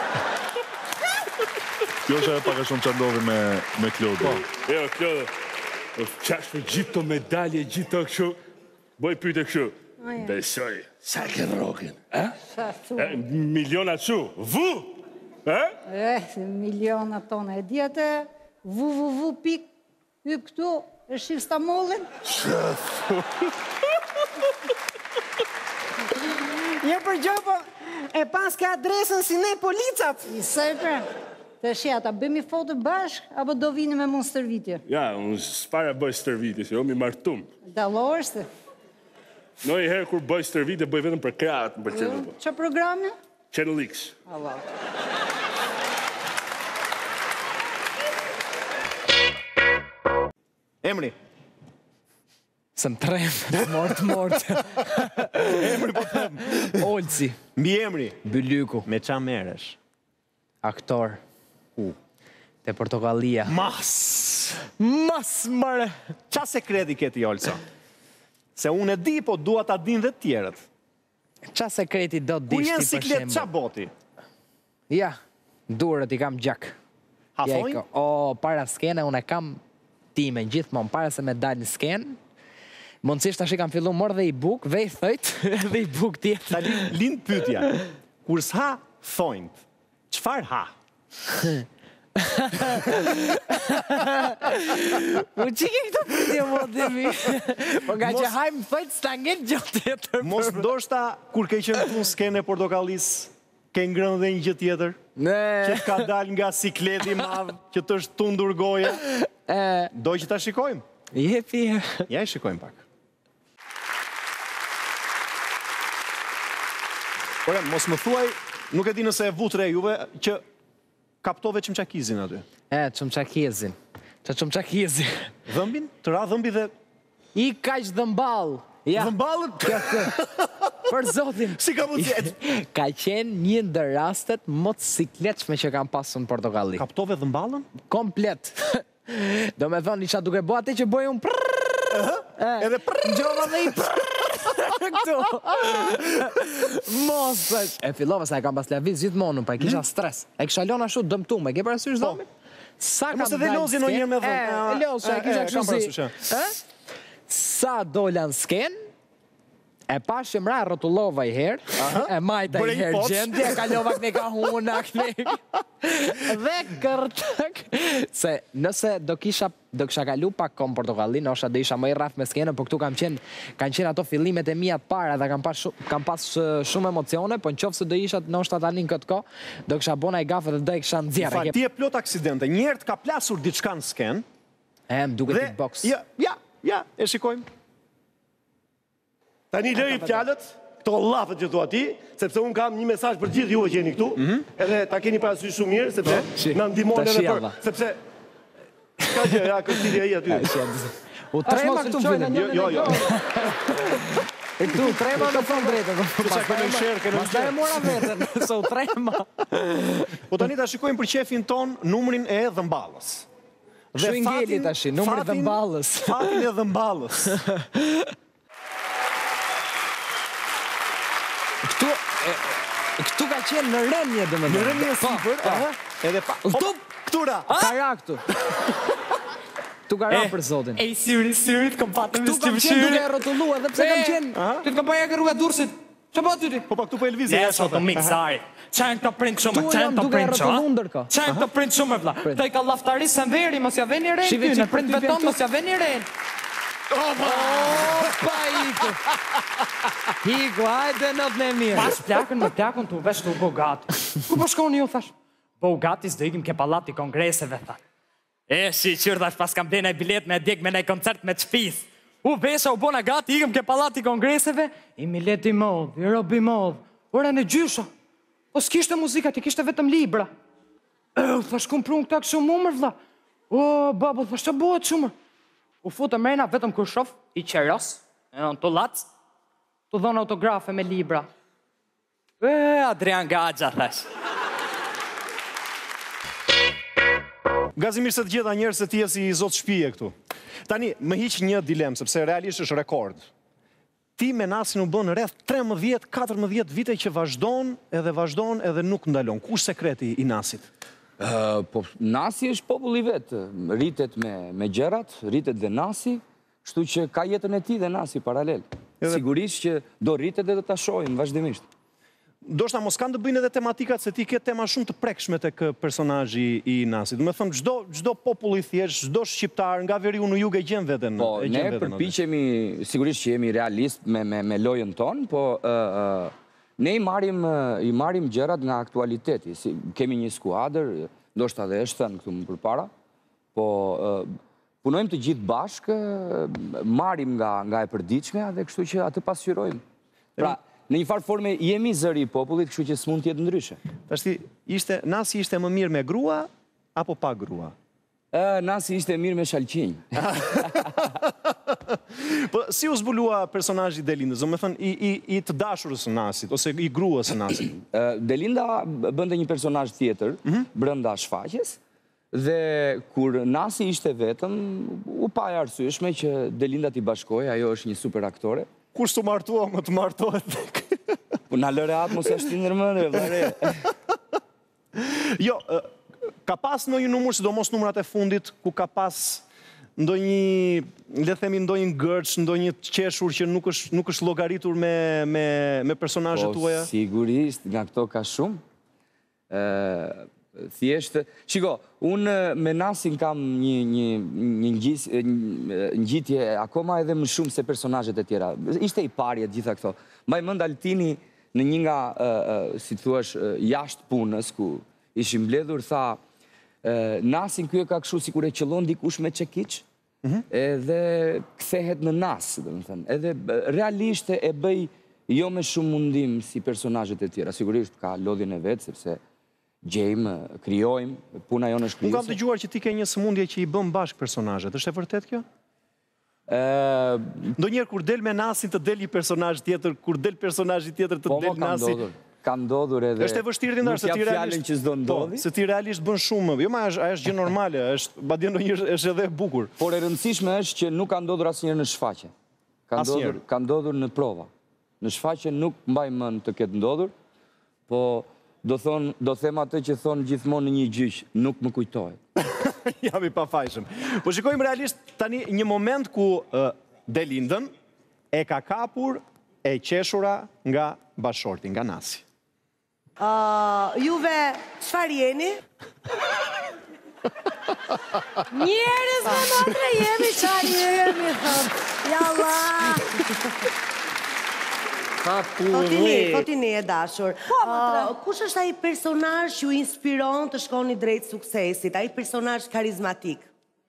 Kjo është e paka shumë që ndodhe me Klodë. Jo, Klodë, qash për gjithë të medalje, gjithë të këshu, boj pyte këshu. Besoj, sa ke rokin, e? Miliona që, vu? E, miliona tona, e djetë, vu, vu, vu, pik, hyp këtu, e shqip Stamollin. Je për gjë, po, e pas ka adresën si ne policat. I sëjpër. Të shja, ta bëmi foto bashk, apo do vini me mund stërvitje? Ja, unë s'para bëj stërvitje, se jo mi martum. Dalor se? No i herë kur bëj stërvitje, bëj vetëm për kratë, më për qenë po. Që programe? Channel X. Allah. Emri. Së më tremë, mort, mort. Emri po them. Olci. Mbi emri. Bylyku. Me qa meresh? Aktor. U. Te Portokallia. Mas! Mas, mare. Qa sekreti keti, Olca? Se unë e di, po dua ta din dhe tjerët. Qa sekreti do të Kur dishti jenë për siklet, shembull? qa boti? Ja, durët i kam gjak. Hafojnë? Ja, o, para skene, unë e kam time gjithmonë, para se me dalë në skenë, mundësisht tash i kam fillu morë dhe i buk, vej thëjt, dhe i buk tjetë. Ta lind pytja, kur s'ha, thojnë, qfar ha? Po që ke këto pytje, mo të mi? Po nga që hajmë thëjt, s'ta ngen gjotë tjetër. Mos ndoshta, kur ke qenë të në skene Portokallis, ke ngrënë dhe një gjë tjetër? Që ka dal nga sikleti madhë, që të është tundur goja? Do që ta shikojmë? Jepi. Ja i shikojmë pak. Ore, mos më thuaj, nuk e di nëse e vutre juve, që kaptove qëmqakizin aty. E, qëmqakizin. Që qëmqakizin. Dhëmbin? Të ra dhëmbi dhe... I kaq dhëmbal. Ja. Dhëmbalën? Për zotin. Si ka mundësi? Ka qenë një ndër rastet më të sikletshme që kam pasur në Portokalli. Kaptove dhëmbalën? Komplet. Do me thonë, isha duke bo atë që boj unë prrrr. Edhe prrrr. Gjova dhe i prrrr. Këtu. Mos, e fillova se e kam pas laviz gjithmonë, pa e kisha stres. E kisha lona shu dëmtume, ke parasysh dhomi? Sa kam dalë lozi në njërë me dhëmë. E, lozë, e kisha kështu si. Sa dola në skenë, e pashim ra rotullova i herë, e majta i herë gjendje, e kalova këne ka huna, këne... Dhe kërtëk, se nëse do kisha, do kisha kalu pak kom Portokalli, nosha do isha më i rraf me skenën, po këtu kam qenë, kanë qenë ato fillimet e mija të para, dhe kam pas, kam pas shumë emocione, po në qofë se do isha nosha tani në këtë ko, do kisha bona i gafe dhe do i kisha në zjerë. Fa, ti e plot aksidente, njerët ka plasur diçka në skenë, e, më duke t'i box. Ja, ja, ja, e shikojmë. Tani lëri fjalët, këto llafët që thua ti, sepse unë kam një mesazh për gjithë juve që jeni këtu, edhe ta keni parasysh shumë mirë, sepse na ndihmon edhe për, sepse ka gjë, ja, këtiri ai aty. U trema këtu vjen. Jo, jo, jo. E këtu trema në fund drejtë. Sa kemë shër, kemë shër. Pastaj e mora veten, se u trema. Po tani ta shikojmë për qefin ton numrin e dhëmballës. Dhe ngeli tash, numri i dhëmballës. Fatin e dhëmballës. Këtu, këtu ka qenë në rënje, dhe me dhe. Në rënje sipër, edhe pa... Këtu, këtura! Ka ra këtu. Këtu ka ra për zotin. Ej, syrit, syrit, kom patëm Këtu kam qenë duke e rotullu, edhe pse kam qenë... Ty të kam paja ke rruga Durrësit. Që po aty ti? Po pa këtu po Elvizja. Ne, sot të miksari. Qajnë të prind shumë, qajnë të prind shumë. Qajnë të prind shumë, vla. Të i ka laftari se në veri, mos ja veni rejnë ty, në prind veton, mos ja veni rejnë. Opa, Iku! Iku, hajde në të në mirë. Pas plakën me plakën të vesh të u bogat. Ku po shkoni ju, thash? Bogatis do ikim ke palati kongreseve, tha. E, shi qërë, thash, pas kam blena i bilet me djek me nej koncert me qpis. U vesha, u bona gati, ikim ke palati kongreseve, i milet i modh, i rob i modh, ora në gjysha. O, s'kishte muzika, ti kishte vetëm libra. E, thash, kum prun këta këshu mumër, vla. O, babo, thash, që bëhet shumër? U futë mrena vetëm kër shof, i qeros, e në të latës, të dhonë autografe me libra. E, Adrian Gagja, thash. Gazimir se të gjitha njerë se ti e si zotë shpije këtu. Tani, më hiq një dilemë, sepse realisht është rekord. Ti me Nasin u bënë rreth tretëmbëdhjetë katërmbëdhjetë vite që vazhdon edhe vazhdon edhe nuk ndalon. Kush sekreti i Nasit? Po, Nasi është populli vetë, rritet me gjerat, rritet dhe Nasi, shtu që ka jetën e ti dhe Nasi paralel. Sigurisht që do rritet dhe do të ashojnë vazhdimisht. Do shta mos kanë të bëjnë edhe tematikat se ti ke tema shumë të prekshme të kë personajji i Nasit. Dhe me thëmë, gjdo populli thjesht, gjdo shqiptar, nga veri unë jug e gjenë veten. Po, ne përpiqemi, sigurisht që jemi realist me lojën tonë, po... Ne i marim gjerat nga aktualiteti, kemi një skuadër, ndoshta dhe është thënë këtu më përpara, po punojmë të gjithë bashkë, marim nga e përdiqme dhe kështu që atë pasqyrojmë. Pra, në një farë forme jemi zëri i popullit, kështu që s'mund t'jetë ndryshe. Pashti, Nasi ishte më mirë me grua, apo pa grua? Nasi ishte mirë me shalqinj. Po, si u zbulua personajji Delindës? Do me thënë, i të dashurës së Nasit, ose i gruës së Nasit? Delinda bënde një personajj tjetër, brënda shfaqes, Dhe kur Nasi ishte vetëm, u pa e arsyeshme që Delinda t'i bashkoj, ajo është një super aktore. Kur s'u martua, më të martohet. Po na lëre atë mos e shtin ndërmendje, vare. Jo, ka pas ndonjë numër, sidomos numrat e fundit, ku ka pas ndonjë, le themi ndonjë gërç, ndonjë qeshur që nuk është nuk është llogaritur me me me personazhet tuaja? Po sigurisht, nga këto ka shumë. Ë thjesht, shiko, unë me Nasin kam një një një ngjisje ngjitje akoma edhe më shumë se personazhet e tjera. Ishte i pari e gjitha këto. Mbaj mend Altini në një nga, si thua, jashtë punës ku ishim mbledhur, tha Nasin ky e ka kështu sikur e qëllon dikush me çekiç, edhe kthehet në Nas, domethënë. Edhe realisht e bëj jo me shumë mundim si personazhet e tjera. Sigurisht ka lodhjen e vet, sepse gjejmë, krijojmë, puna jonë është krijuese. Unë kam dëgjuar që ti ke një sëmundje që i bën bashkë personazhet. Është e vërtet kjo? Ndonjëherë kur del me Nasin të del një personazh tjetër, kur del personazhi tjetër të del Nasi. Ka ndodhur edhe. Është e vështirë ndarë se ti realisht që s'do ndodhi. Se ti realisht bën shumë. Jo, ma është gjë normale, është madje ndonjëherë është edhe e bukur. Por e rëndësishme është që nuk ka ndodhur asnjëherë në shfaqje. Ka ndodhur, ka ndodhur në prova. Në shfaqje nuk mbaj mend të ketë ndodhur, po do thon, do them atë që thon gjithmonë në një gjyq, nuk më kujtohet. Jam i pafajshëm. Po shikojmë realisht tani një moment ku Delindën e ka kapur e qeshura nga bashorti, nga Nasi. Juve, çfarë jeni? Njerëz me motre jemi, çfarë jemi, thot. Jalla. Fotini, Fotini e dashur. Kush është ai personazh që ju inspiron të shkoni drejt suksesit? Ai personazh karizmatik?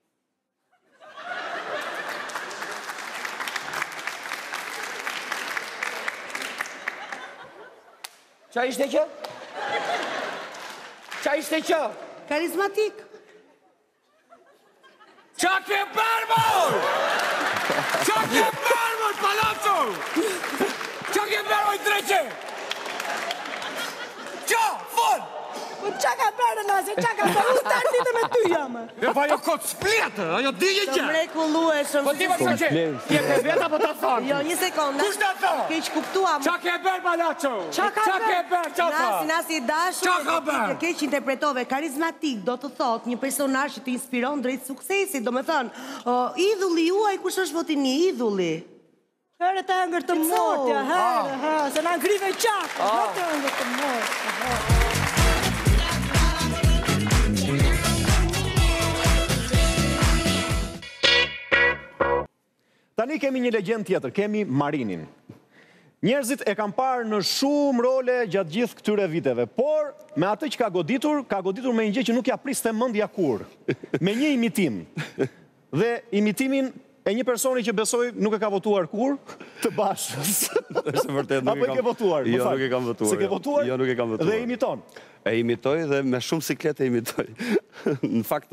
Qa ishte që? Qa ishte që? Karizmatik. Qa ke bërmur? Qa ke bërmur, Palazzo? Qa ke bërmur, Dreqe? Qa, fun! Qa ka bërë, Nasi, qa ka bërë? Unë të arditë me ty jamë. E pa jo këtë spletë, ajo digje gjë. Të mrekullueshëm. Po ti më të që, ti e ke veta po të thonë. Jo, një sekundë. Kush të thonë? Keq kuptuam. Qa ke bërë, Palazzo? Qa ka bërë? Qa tha? Nasi, Nasi dashur. Qa ka bërë? Keq interpretove. Karizmatik do të thot një personazh që të inspiron drejt suksesit. Do me thënë, idhulli juaj kush është Fotini, idhulli? Herë të hëngër të mortja, herë, herë, se na ngrive qakë, herë të hëngër të mortja. Tani kemi një legjend tjetër, kemi Marinin. Njerëzit e kanë parë në shumë role gjatë gjithë këtyre viteve, por me atë që ka goditur, ka goditur me një gjë që nuk ja priste mendja kur, me një imitim. Dhe imitimin e një personi që besoj nuk e ka votuar kur, të Bashës. Është vërtet, nuk e kam. Apo e ke votuar? Jo, nuk e kam votuar. Se ke votuar? Jo, nuk e kam votuar. Dhe imiton? E imitoj dhe me shumë siklet e imitoj. Në fakt,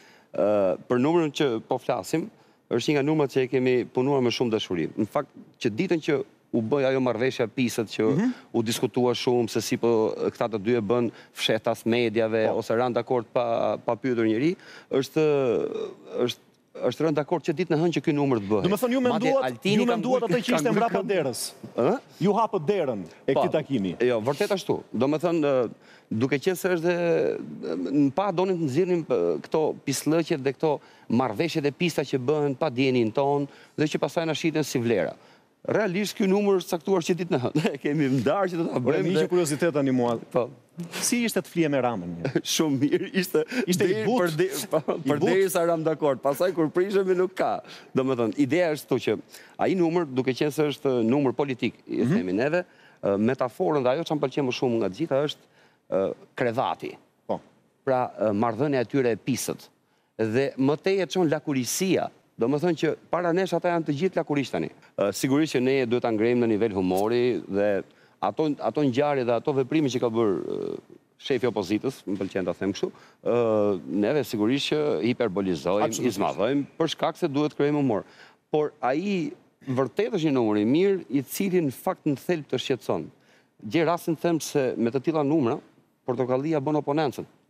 për numërën që po flasim, është një nga numrat që e kemi punuar me shumë dashuri. Në fakt, që ditën që u bëj ajo marrëveshja pisët që u diskutua shumë se si po këta të dy e bën fshetas medjave ose rënë dakord pa pa pyetur njëri, është është është rënë dakord që ditë në hënë që ky numër të bëhet. Do të thonë ju menduat, ju menduat atë që ishte mbrapa derës. Ë? Ju hapët derën e këtij takimi. Jo, vërtet ashtu. Do të thonë duke qenë se është në pa donin të nxirrim këto pislëqet dhe këto marrëveshjet e pista që bëhen pa dienin ton dhe që pastaj na shiten si vlera. Realisht ky numër është caktuar që ditë në hënë. Kemi ndarë që do ta bëjmë. Një kuriozitet tani mua. Po. Si ishte të flije me Ramën? Shumë mirë, ishte ishte i butë. Përderisa Ram dakord, pastaj kur prishemi nuk ka. Domethënë, ideja është këtu që ai numër, duke qenë se është numër politik, i themi neve, metaforën dhe ajo që më pëlqen më shumë nga të gjitha është krevati. Po. Pra marrëdhënia e tyre e pisët. Dhe më tej e çon lakurisia. Do më thënë që para nesh ata janë të gjithë lakurisht tani. Sigurisht që ne duhet ta ngrejmë në nivel humori dhe ato ato ngjarje dhe ato veprime që ka bërë shefi opozitës, më pëlqen ta them kështu, neve sigurisht që hiperbolizojmë, i zmadhojmë për shkak se duhet krijojmë humor. Por ai vërtet është një numër i mirë i cili në fakt në thelb të shqetëson. Gjej rastin them se me të tilla numra Portokallia bën oponencën.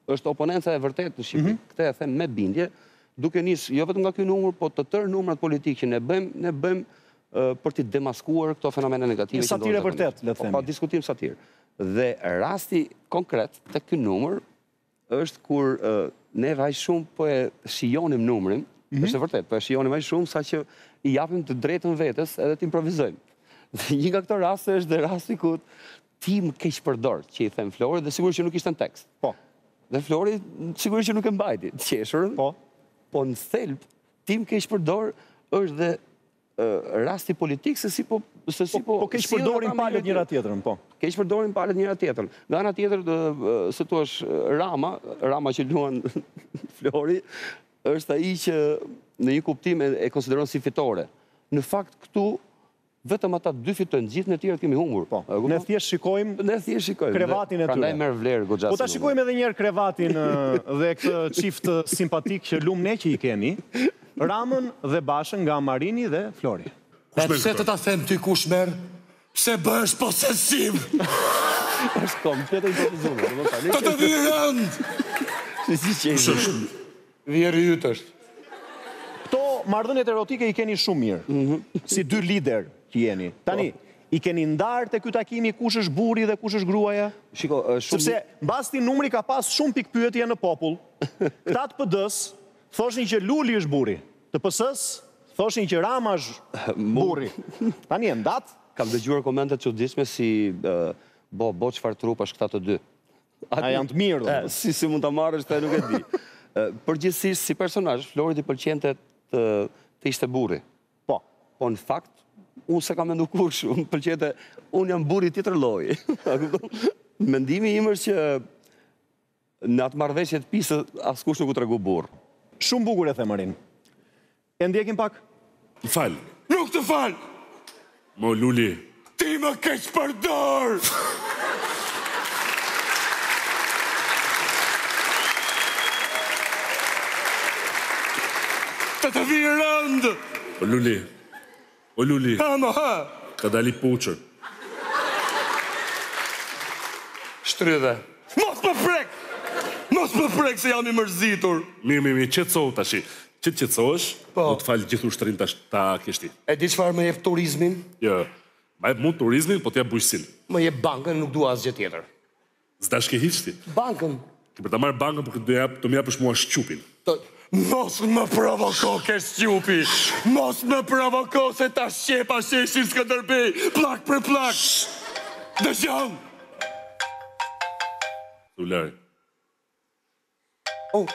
është oponenca e vërtet në Shqipëri. Këtë e them me bindje, duke nis jo vetëm nga ky numër, po të tërë numrat politikë që ne bëjmë, ne bëjmë për të demaskuar këto fenomene negative. Një satire vërtet, le të themi. Pa diskutim satirë. Dhe rasti konkret të ky numër është kur ne vaj shumë po e shijonim numrin, është e vërtet, po e shijonim vaj shumë sa që i japim të drejtën vetës edhe të improvizojmë. Dhe një nga këto raste është dhe rasti ku ti më keq përdor, që i them Flori, dhe sigurisht që nuk ishte në tekst. Po. Dhe Flori sigurisht që nuk e mbajti të qeshurën. Po. Po në thelb, ti më keq përdor është dhe rasti politik se si po... Po keq përdorin palët njëra tjetërën, po. Keq përdorin palët njëra tjetërën. Nga ana tjetër, se tu është Rama, Rama që luan Flori, është ai që në një kuptim e konsideron si fitore. Në fakt, këtu, vetëm ata dy fitojnë, gjithë në tjerët kemi humbur. Po, ne thjesht shikojmë ne thjesht shikojmë krevatin e tyre. Prandaj merr vlerë goxha. Po ta shikojmë edhe një herë krevatin dhe këtë çift simpatik që lum ne që i kemi, Ramën dhe Bashën nga Marini dhe Flori. Pse të ta them ty kush merr? Pse bëhesh posesiv? Është komplet e improvizuar. Të të vi rënd! Si që vjerë yt është. Këto marrëdhëniet erotike i keni shumë mirë, si dy lider që jeni. Tani, i keni ndarë të ky takimi kush është burri dhe kush është gruaja? Shiko, shumë... Sepse mbas ti numri ka pas shumë pikpyetje në popull. Këta të P D-s thoshin që Luli është burri. Të P S-s thoshin që Rama është burri. Tani e ndat? Kam dëgjuar komente të çuditshme si bo, bo çfarë trup është këta të dy. A janë të mirë, do. Si si mund ta marrësh të nuk e di. Përgjithsisht si personazh, Florit i pëlqente të të ishte burri. Po. Po në fakt, unë se kam mendu kush, unë pëlqente, unë jam burri tjetër lloji. Mendimi im është që në atë marrëveshje të pisë askush nuk u tregu burr. Shumë bukur e the Marin. E ndjekim pak? Të fal. Nuk të fal. Mo Luli, ti më keq përdor. Të të vi rënd! O Luli, o Luli, ha më ha! Ka dali puqër. Shtrydhe. Mos më prek! Mos më prek se jam i mërzitur! Mirë, mirë, mirë, qetësohu tashi. Që të qetësohesh, do të falë gjithu shtrin tash ta keshti. E di çfarë më jep turizmin? Jo, ma jep mund turizmin, po t'jep bujqësin. Më jep bankën, nuk dua asgjë tjetër. Zdash ke hiqti? Bankën. Ki për ta marrë bankën, për të më japësh mua shqupin. Mos më provoko, ke Shqupi! Mos më provoko se ta shqepa sheshin Skënderbej, plak për plak! Dëgjon! Tulari. Oh.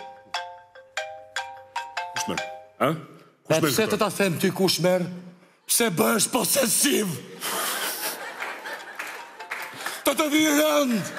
Kush merr? Ha? Kush merr? Pse të ta them ty kush merr? Pse bëhesh posesiv? Të të vi rënd!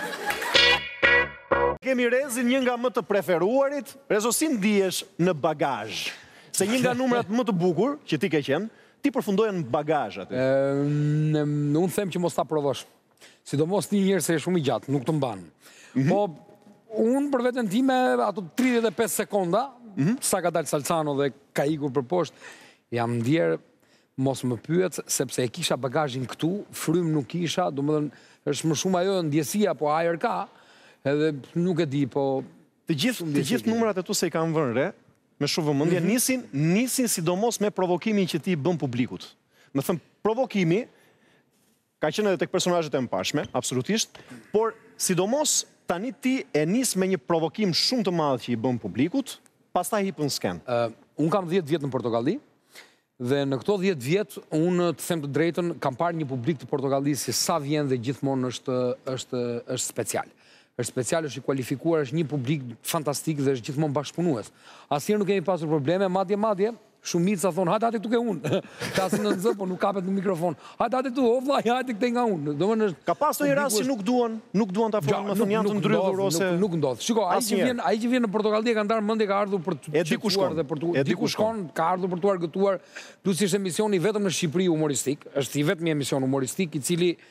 Kemi Rezin, një nga më të preferuarit. Rezo, si ndihesh në bagazh? Se një nga numrat më të bukur, që ti ke qenë, ti përfundoje në bagazh aty. Unë them që mos ta provosh. Sidomos një njerëz se e shumë i gjatë, nuk të mban. Po, unë për veten time, ato tridhjetë e pesë sekonda, sa ka dalë Salcano dhe ka ikur për poshtë, jam ndjerë, mos më pyet, sepse e kisha bagazhin këtu, frym nuk kisha, domethënë është më shumë ajo ndjesia, po ajër ka, edhe nuk e di, po... Të gjithë numrat e tu se i kam vënë re, me shumë vëmendje, nisin, nisin sidomos me provokimin që ti bën publikut. Me thëmë, provokimi, ka qenë edhe tek personazhet e mëparshme, absolutisht, por sidomos tani ti e nis me një provokim shumë të madh që i bën publikut, pastaj hipën sken. Unë kam dhjetë vjet në Portokalli, dhe në këto dhjetë vjet, unë të them të drejtën, kam parë një publik të Portokallis që sa vjen dhe gjithmonë është, është, është special. është special, është i kualifikuar, është një publik fantastik dhe është gjithmonë bashkëpunues. Asnjëherë nuk kemi pasur probleme, madje madje, shumica thonë, hajde hajde këtu ke unë. Kasin në nxë, po nuk kapet në mikrofon. Hajde hajde këtu, o vllai, hajde këtej nga unë. Domethënë ka pasur një rast që nuk duan, nuk duan ta afrojnë, më thonë janë të ndrydhur ose nuk ndodh. Shiko, ai që vjen, ai që vjen në Portokalli ka ndarë mendje, ka ardhur për të çikuar dhe për të e di ku shkon, ka ardhur për të argëtuar, plus ishte emisioni vetëm në Shqipëri humoristik, është i vetmi emision humoristik i cili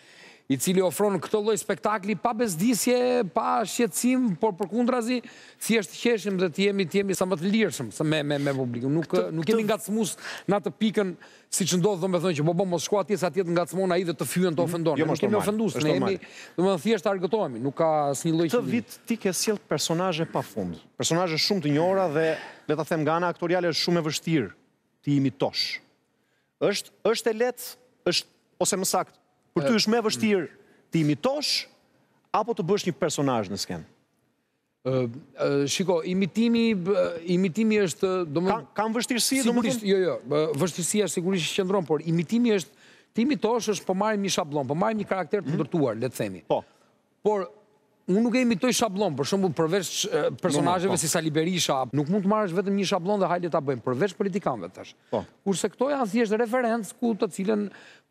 i cili ofron këtë lloj spektakli pa bezdisje, pa shqetësim, por përkundrazi thjesht qeshim dhe të jemi të jemi sa më të lirshëm me me me publikun. Nuk nuk kemi ngacmuar në atë pikën siç ndodh domethënë që po bëm mos shko atje sa atje të ngacmon ai dhe të fyen të ofendon. Ne nuk kemi ofenduar, ne jemi domethënë thjesht argëtohemi, nuk ka asnjë lloj Këtë vit ti ke sjell personazhe pafund. Personazhe shumë të njohura dhe le ta them nga ana aktoriale është shumë e vështirë ti imitosh. Është është e lehtë, është ose më saktë për ty është më e vështirë të imitosh apo të bësh një personazh në skenë? Shiko, imitimi imitimi është domethënë kam vështirësi domethënë jo jo, vështirësia sigurisht qëndron, por imitimi është të imitosh është po marrim një szablon, po marrim një karakter të ndërtuar, le të themi. Po. Por unë nuk e imitoj szablon, për shembull përveç personazheve si Sali Berisha, nuk mund të marrësh vetëm një szablon dhe hajde ta bëjmë, përveç politikanëve tash. Po. Kurse këto janë thjesht referencë ku të cilën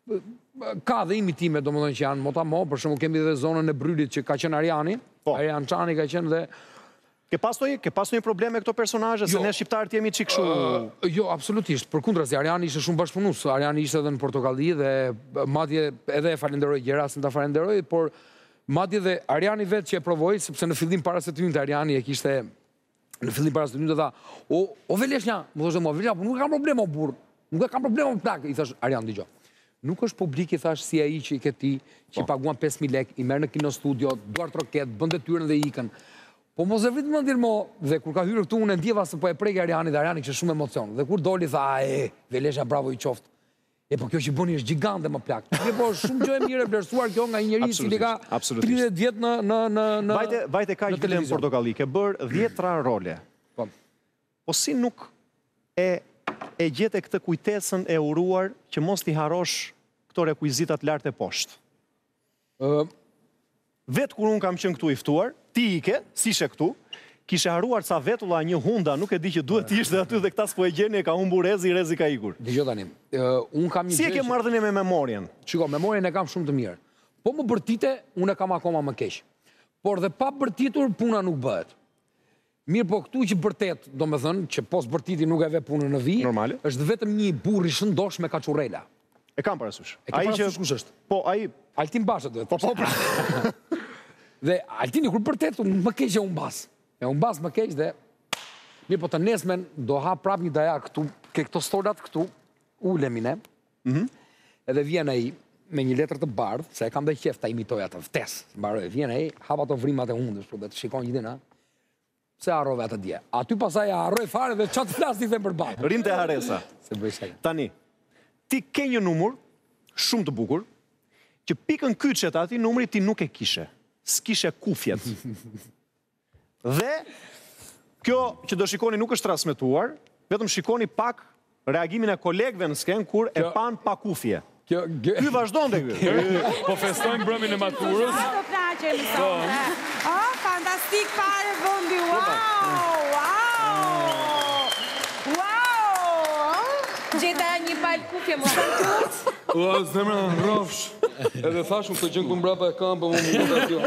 ka dhe imitime domethënë që janë motamo, për shembull kemi edhe zonën e Brylit që ka qenë Ariani, Arian Çani ka qenë dhe Ke pasur ke pasur një problem me këto personazhe se ne shqiptarët jemi çik kështu? Jo, absolutisht. Përkundrazi, Ariani ishte shumë bashkëpunues. Ariani ishte edhe në Portokalli dhe madje edhe e falenderoj Gjerasin ta falenderoj, por madje dhe Ariani vetë që e provoi, sepse në fillim para se të hynte Ariani e kishte në fillim para se të hynte tha, "O, o Veleshnja, më thoshte mua, Veleshnja, nuk kam problem o burr. Nuk e kam problem me plak." I thash Arian dëgjoj. Nuk është publik, i thash, si ai që i ke ti, që i paguan pesë mijë lekë, i merr në kino studio, duart roket, bën detyrën dhe ikën. Po mos e vrit mendin mo, dhe kur ka hyrë këtu unë e ndjeva se po e prek Ariani dhe Ariani kishte shumë emocion. Dhe kur doli tha, "E, Velesha, bravo i qoftë." E po kjo që bëni është gjigante më plak. Kjo po shumë gjë e mirë e vlerësuar kjo nga një njeri i cili ka tridhjetë vjet në në në në Vajte vajte ka gjë në Portokalli, ke bër dhjetra role. Po. Po si nuk e e gjete këtë kujtesën e uruar që mos t'i harrosh këto rekuizitat lart e poshtë? Ë Vetë kur unë kam qenë këtu i ftuar, ti ike, si ishe këtu, kishe haruar ca vetulla një hunda, nuk e di që duhet të ishte aty dhe këta s'po e gjeni, e ka humbur Rezi, Rezi ka ikur. Dgjoj tani. Unë kam një Si e ke marrëdhënie me memorien? Shiko, memorien e kam shumë të mirë. Po më bërtite, unë e kam akoma më keq. Por dhe pa bërtitur, puna nuk bëhet. Mirë, po këtu që bërtet, do me thënë, që pos bërtiti nuk e ve punën në vi, është vetëm një burr i shëndosh me kaçurrela. E kam parasysh. E kam parasysh kush është? Po, ai... Altin Basha duhet. Po, po, pra. Dhe Altini kur bërtet, më keq e unë bas. E unë bas më keq dhe... Mirë, po të nesmen, do ha prap një daja këtu, ke këto stolat këtu, ulemi ne, edhe vjen ai me një letër të bardhë, se e kam dhe qef ta imitoj atë vtes, mbaroj, vjen ai, hapa ato vrimat e hundës, dhe të shikon një dina, se harrove atë dje. Aty pasaj harroj fare dhe qatë flasë i them për bardhë. Rim të haresa. Se bëj shaka. Tani, ti ke një numër, shumë të bukur, që pikën kyçet ati numri ti nuk e kishe. S'kishe kufjet. Dhe, kjo që do shikoni nuk është transmetuar, vetëm shikoni pak reagimin e kolegëve në sken kur e pan pa kufje. Ky vazhdon dhe ky. Po festojnë brëmin e maturës. Po plaqemi sonë. Oh, fantastik fare vëndi. Wow, wow. Wow. Gjeta një palë kufje, më kanë kërët. O, zemra, rrofsh. Edhe thashmë këtë gjënë këmë brapa e kam, për më më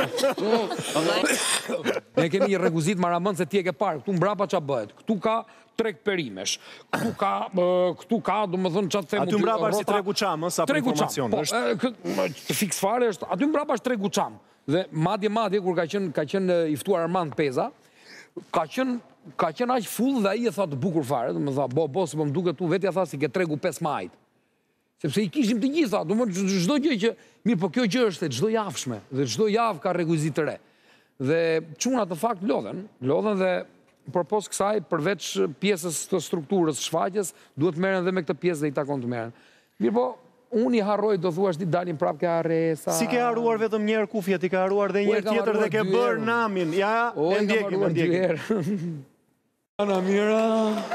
më të Ne kemi një rekuzit maramën se ti e ke parë. Këtu mbrapa qa bëhet. Këtu ka trek perimesh. Këtu ka, këtu ka, do më thënë qatë themu... Aty mbrapa është si tregu qamë, sa për informacion. Të fiks fare është, aty mbrapa është tregu qamë. Dhe madje madje, kur ka qenë iftuar Armand Peza, ka qenë ka qenë aq full dhe ai e tha të bukur fare, do më tha, bo, bo, se po më duket tu, vetja tha si ke tregu pesë majt. Sepse i kishim të gjitha, do më çdo gjë që, mirë, po kjo gjë është e çdo javshme, dhe çdo javë ka rekuzit të re. Dhe çunat në fakt lodhen, lodhen dhe përpos kësaj, përveç pjesës të strukturës shfaqjes, duhet merren edhe me këtë pjesë dhe i takon të merren. Mirë, po, unë i harroj, do thuash ditë dalin prap ke harresa. Si ke harruar vetëm njerë kufjet, i ka harruar dhe njerë tjetër dhe ke bërë namin. Ja, e ndjekim, e ndjekim. Ana mira,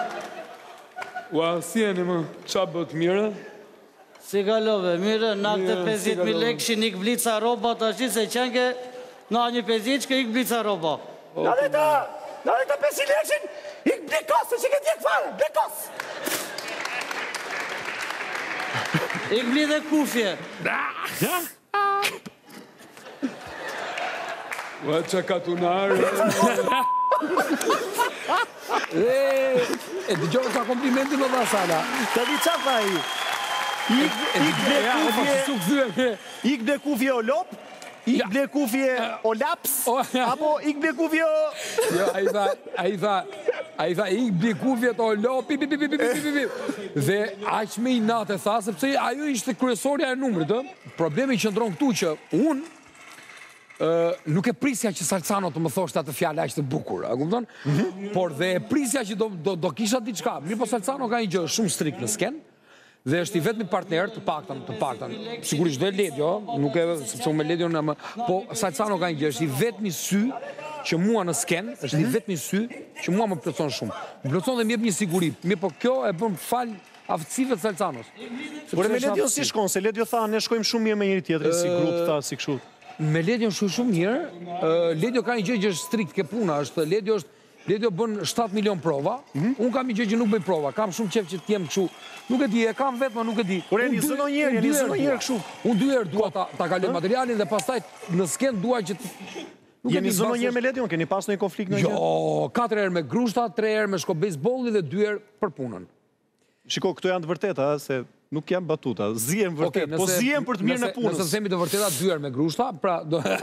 ua, si e një më, qa bët mira? Si kalove, mire, nakte pesëdhjetë mijë lekë, shi nik blica roba, të ashtë se qenke, na një pesëdhjetë që ik blica roba. Na dhe ta, na dhe ta pesëdhjetë lekshin, ik blikos, se që ke tjekë fare, blikos! Ik bli dhe kufje. Ua, qa katunarë. E, dëgjoj ka komplimentin o dhe Sala. Të di qa fa i? Ik ble kufje o lop, ik ble kufje o laps, apo ik ble kufje o... Jo, a i tha, a i tha, a i tha, ik ble kufje o lop, pi, pi, pi, pi, pi, pi, pi, dhe aq me i natë e tha, sepse ajo ishte kryesorja e numrit, ë? Problemi që ndron këtu që unë, nuk e prisja që Salcano të më thoshtë atë fjallë aq të bukur, a kupton? Por dhe e prisja që do kisha diçka. Mirë po Salcano ka një gjë shumë strikt në sken, dhe është i vetëmi partner të paktën, të paktën. Sigurisht dhe Ledio, nuk e sepse unë me Ledio në më... Po Salcano ka një gjë, është i vetëmi sy që mua në sken, është i vetëmi sy që mua më plotson shumë. Më plotson dhe më jep një siguri. Mirë po kjo e bën fal aftësive të Salcanos. Por me Ledio si shkon, se Ledio tha, ne shkojmë shumë mirë me njëri tjetrin, si grup, tha, si kështu. Me Ledio shumë shumë mirë, Ledio ka një gjë që është strikt ke puna, është Ledio është Ledio bën shtatë milion prova, unë kam një gjë që nuk bëj prova, kam shumë qef që t'jem këshu, nuk e di, e kam vetë, ma nuk e di. Por e një zëno njerë, e një zëno njerë këshu. Unë dy herë dua ta kaloj materialin dhe pastaj në sken dua që... Jeni zëno njerë me Ledion, keni pas në një konflikt në një? Jo, katër herë me grushta, tre herë me shko bejsbolli dhe dy herë për punën. Shiko, këto janë të vërteta, se nuk jam batuta, zijem vërtet, po zijem për të mirë në punës. Nëse themi të vërteta, dy herë me grushta, pra...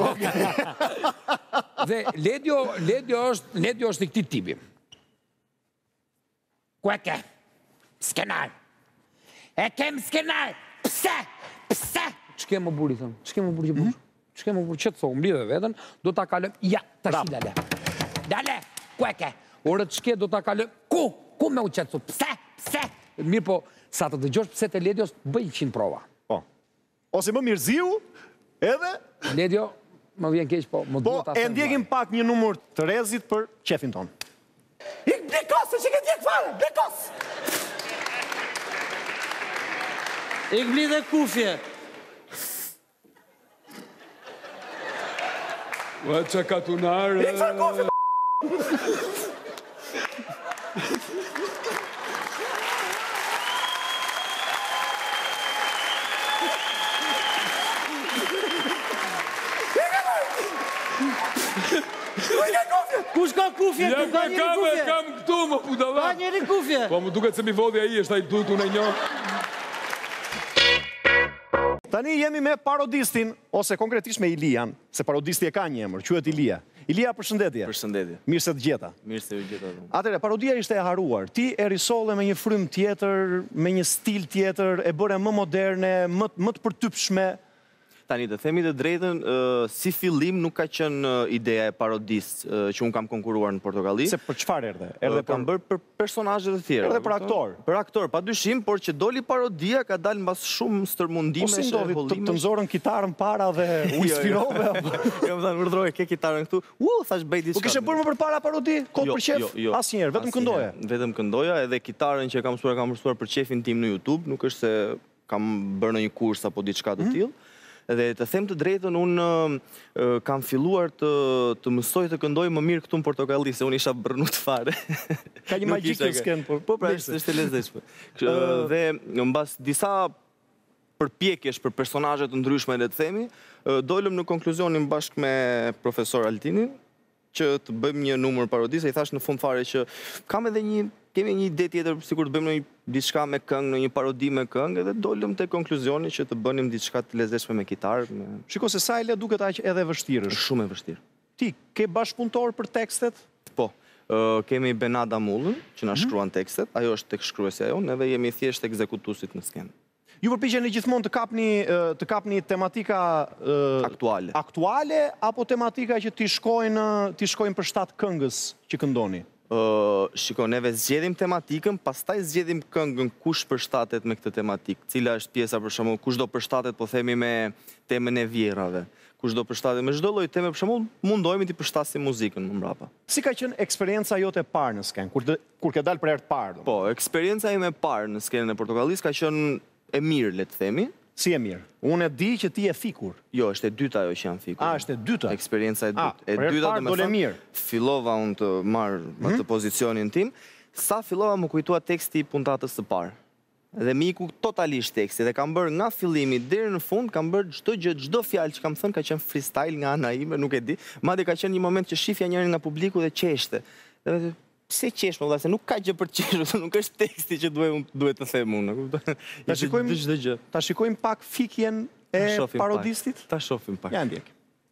Dhe Ledio, Ledio është, Ledio është i këtij tipi. Kueke, skenar. E kem skenar. Pse? Pse? Ç'ke më buri thon? Ç'ke më buri që bush? Ç'ke më buri që të thon? Mblidhe veten, do ta kaloj. Ja, tash dale. Dale, kueke. Ore ç'ke do ta kaloj? Ku? Ku më u çetsu? Pse? Pse? Mirë po, sa të dëgjosh pse te Ledios bëj qind prova. Po. Ose më mirëziu, edhe Ledio më vjen keq, po më duhet ta them. Po, e ndjekim pak një numër të rezit për qefin ton. Ik blikos, se që ke djek fare, blikos! Ik bli dhe kufje. Ua që katunare... Ik fare kufje, Kush ka kufje? Ja, ka kam e kam këtu, më budala. Ka njeri kufje. Po, më duket se mi vodi a i, është a i dutu në një. Tani jemi me parodistin, ose konkretisht me Ilian, se parodisti e ka një emër, quhet Ilia. Ilia, përshëndetje. Përshëndetje. Mirë se të gjeta. Mirë se të gjeta. Atere, parodia ishte e haruar. Ti e risolle me një frym tjetër, me një stil tjetër, e bëre më moderne, më të përtypshme. Tani, të themi të drejtën, si fillim nuk ka qenë ideja e parodist që unë kam konkuruar në Portokalli. Se për çfarë erdhe? Erdhe kam bërë për personazhe të tjera. Erdhe për aktor. Për aktor, pa dyshim, por që doli parodia ka dalë mbas shumë stërmundimesh. Po si ndodhi të nxorën kitarën para dhe u inspirove? Kam thënë, urdhroje, ke kitarën këtu. U, thash bëj diçka. Po kishe bërë më përpara parodi? Kod për qef? Asnjëherë, vetëm këndoja. Vetëm këndoja, edhe kitarën që kam mësuar, kam mësuar për qefin tim në YouTube, nuk është se kam bërë në një kurs apo diçka të tillë. Dhe të them të drejtën, unë kam filluar të mësoj të këndoj më mirë këtu në Portokalli, se unë isha bërnut fare. Ka një magjik në sken, por... Po, pra, është e lezetshme. Dhe në mbas disa përpjekjesh për personazhe të ndryshme dhe të themi, dolëm në konkluzionin bashkë me profesor Altinin, që të bëjmë një numër parodisë, i thash në fund fare që kam edhe një, kemi një ide tjetër, sikur të bëjmë një diçka me këngë, në një parodi me këngë, edhe dolëm te konkluzioni që të bënim diçka të lezetshme me kitarë. Shiko se sa e le duket aq edhe vështirë. Shumë e vështirë. Ti, ke bashkëpunëtor për tekstet? Po. Kemi Benada Mullën, që na shkruan tekstet, ajo është tek shkruesja jonë, edhe jemi thjesht ekzekutuesit në skenë. Ju përpiqeni gjithmonë të kapni të kapni tematika aktuale. Aktuale apo tematika që ti shkojnë ti shkojnë për shtat këngës që këndoni? Shiko, neve zgjedhim tematikën, pastaj zgjedhim këngën kush përshtatet me këtë tematikë. Cila është pjesa, për shembull, kush do përshtatet, po themi, me temën e vjerrave. Kush do përshtatet me çdo lloj teme, për shembull, mundohemi të përshtasim muzikën më mbrapa. Si ka qenë eksperjenca jote e parë në skenë, kur kur ke dalë për herë të parë? Po, eksperjenca ime e parë në skenën e Portokallis ka qenë e mirë, le të themi. Si e mirë? Unë e di që ti e fikur. Jo, është e dyta ajo që jam fikur. A, është e dyta? Eksperienca e dyta. E dyta do me thënë, fillova unë të marrë atë pozicionin tim, sa fillova më kujtua teksti i puntatës së parë. Dhe mi iku totalisht teksti, dhe kam bërë nga fillimi deri në fund, kam bërë çdo gjë, çdo fjalë që kam thënë ka qenë freestyle nga ana ime, nuk e di. Madje ka qenë një moment që shifja njërin nga publiku dhe qeshte. Dhe pse qesh më valla, se nuk ka gjë për qeshur, se nuk është teksti që duhet të them unë. Ta shikojmë çdo gjë. Ta shikojmë pak fikjen e parodistit. Ta shohim pak. Ja ndjek.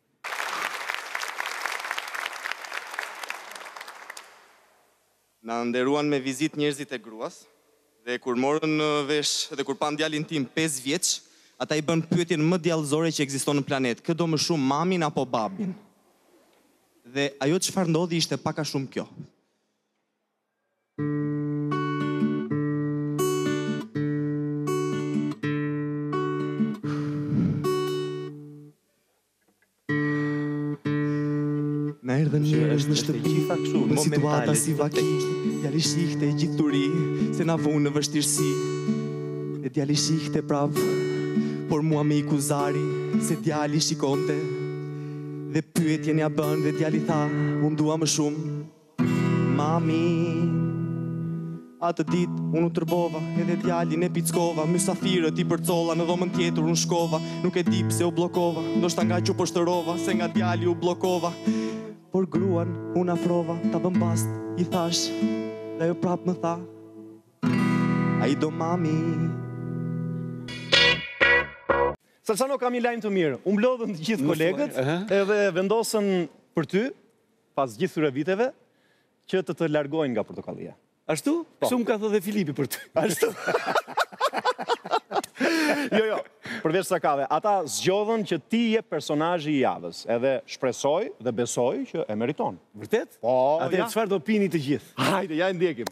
Na nderuan me vizitë njerëzit e gruas, dhe kur morën vesh dhe kur pan djalin tim pesë vjeç, ata i bën pyetjen më djallëzore që ekziston në planet, kë do më shumë mamin apo babin? Dhe ajo çfarë ndodhi ishte pak a shumë kjo. Na erdhën njerëz në shtëpi, në situata si vaki, djali shihte gjithë turi, se na vonë në vështirësi. Dhe djali shihte prap, por mua me i kuzari, se djali shikonte. Dhe pyetjen ja bën, dhe djali tha, unë dua më shumë. Mami, atë dit, unë u tërbova, edhe djalin e pickova, mysafirët i përcolla, në dhomën tjetër unë shkova, nuk e di pse u blokova, ndoshta nga që u poshtërova, se nga djali u blokova. Por gruan, unë afrova, ta bëm bast, i thash, dhe jo prap më tha, a i do mami. Salsano kam një lajmë të mirë, unë mblodhën të gjithë kolegët, edhe vendosën për ty, pas gjithë tyre viteve, që të të largojnë nga portokallia. Ashtu? Kështu më ka thënë dhe Filipi për ty. Ashtu? Jo, jo, përveç sakave, ata zgjodhën që ti je personazhi i javës, edhe shpresoj dhe besoj që e meriton. Vërtet? Po, atë çfarë do pini të gjithë? Hajde, ja e ndjekim.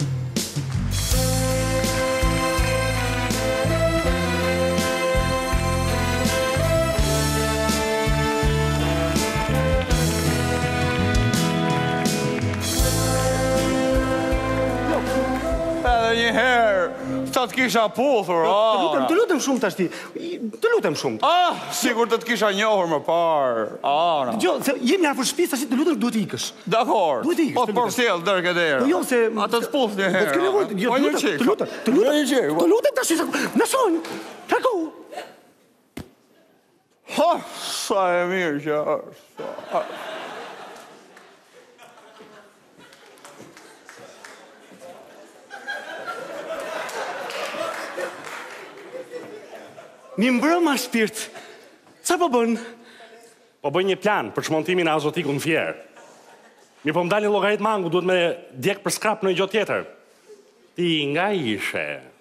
Edhe një herë, sa të kisha puthur, a? Të lutem, të lutem shumë tashti. Të lutem shumë. Ah, sigur të të kisha njohur më parë. Ah, na. Gjo, se jemi afër shtëpisë, tash të lutem duhet të ikësh. Dakor. Duhet të ikësh. Po por sjell dërg e derë. Po jo se a të sputh një herë. Po s'ke nevojë, jo, të lutem, të lutem, të lutem. Të lutem tash. Na shon. Tako. Ha, sa e mirë që është. Mi mbrëma shpirt. Qa po bën? Po bëj një plan për shmontimin e azotikut në fjerë. Mi po më dalin llogarit mangu, duhet me djek për skrap në një gjë tjetër. Ti nga ishe?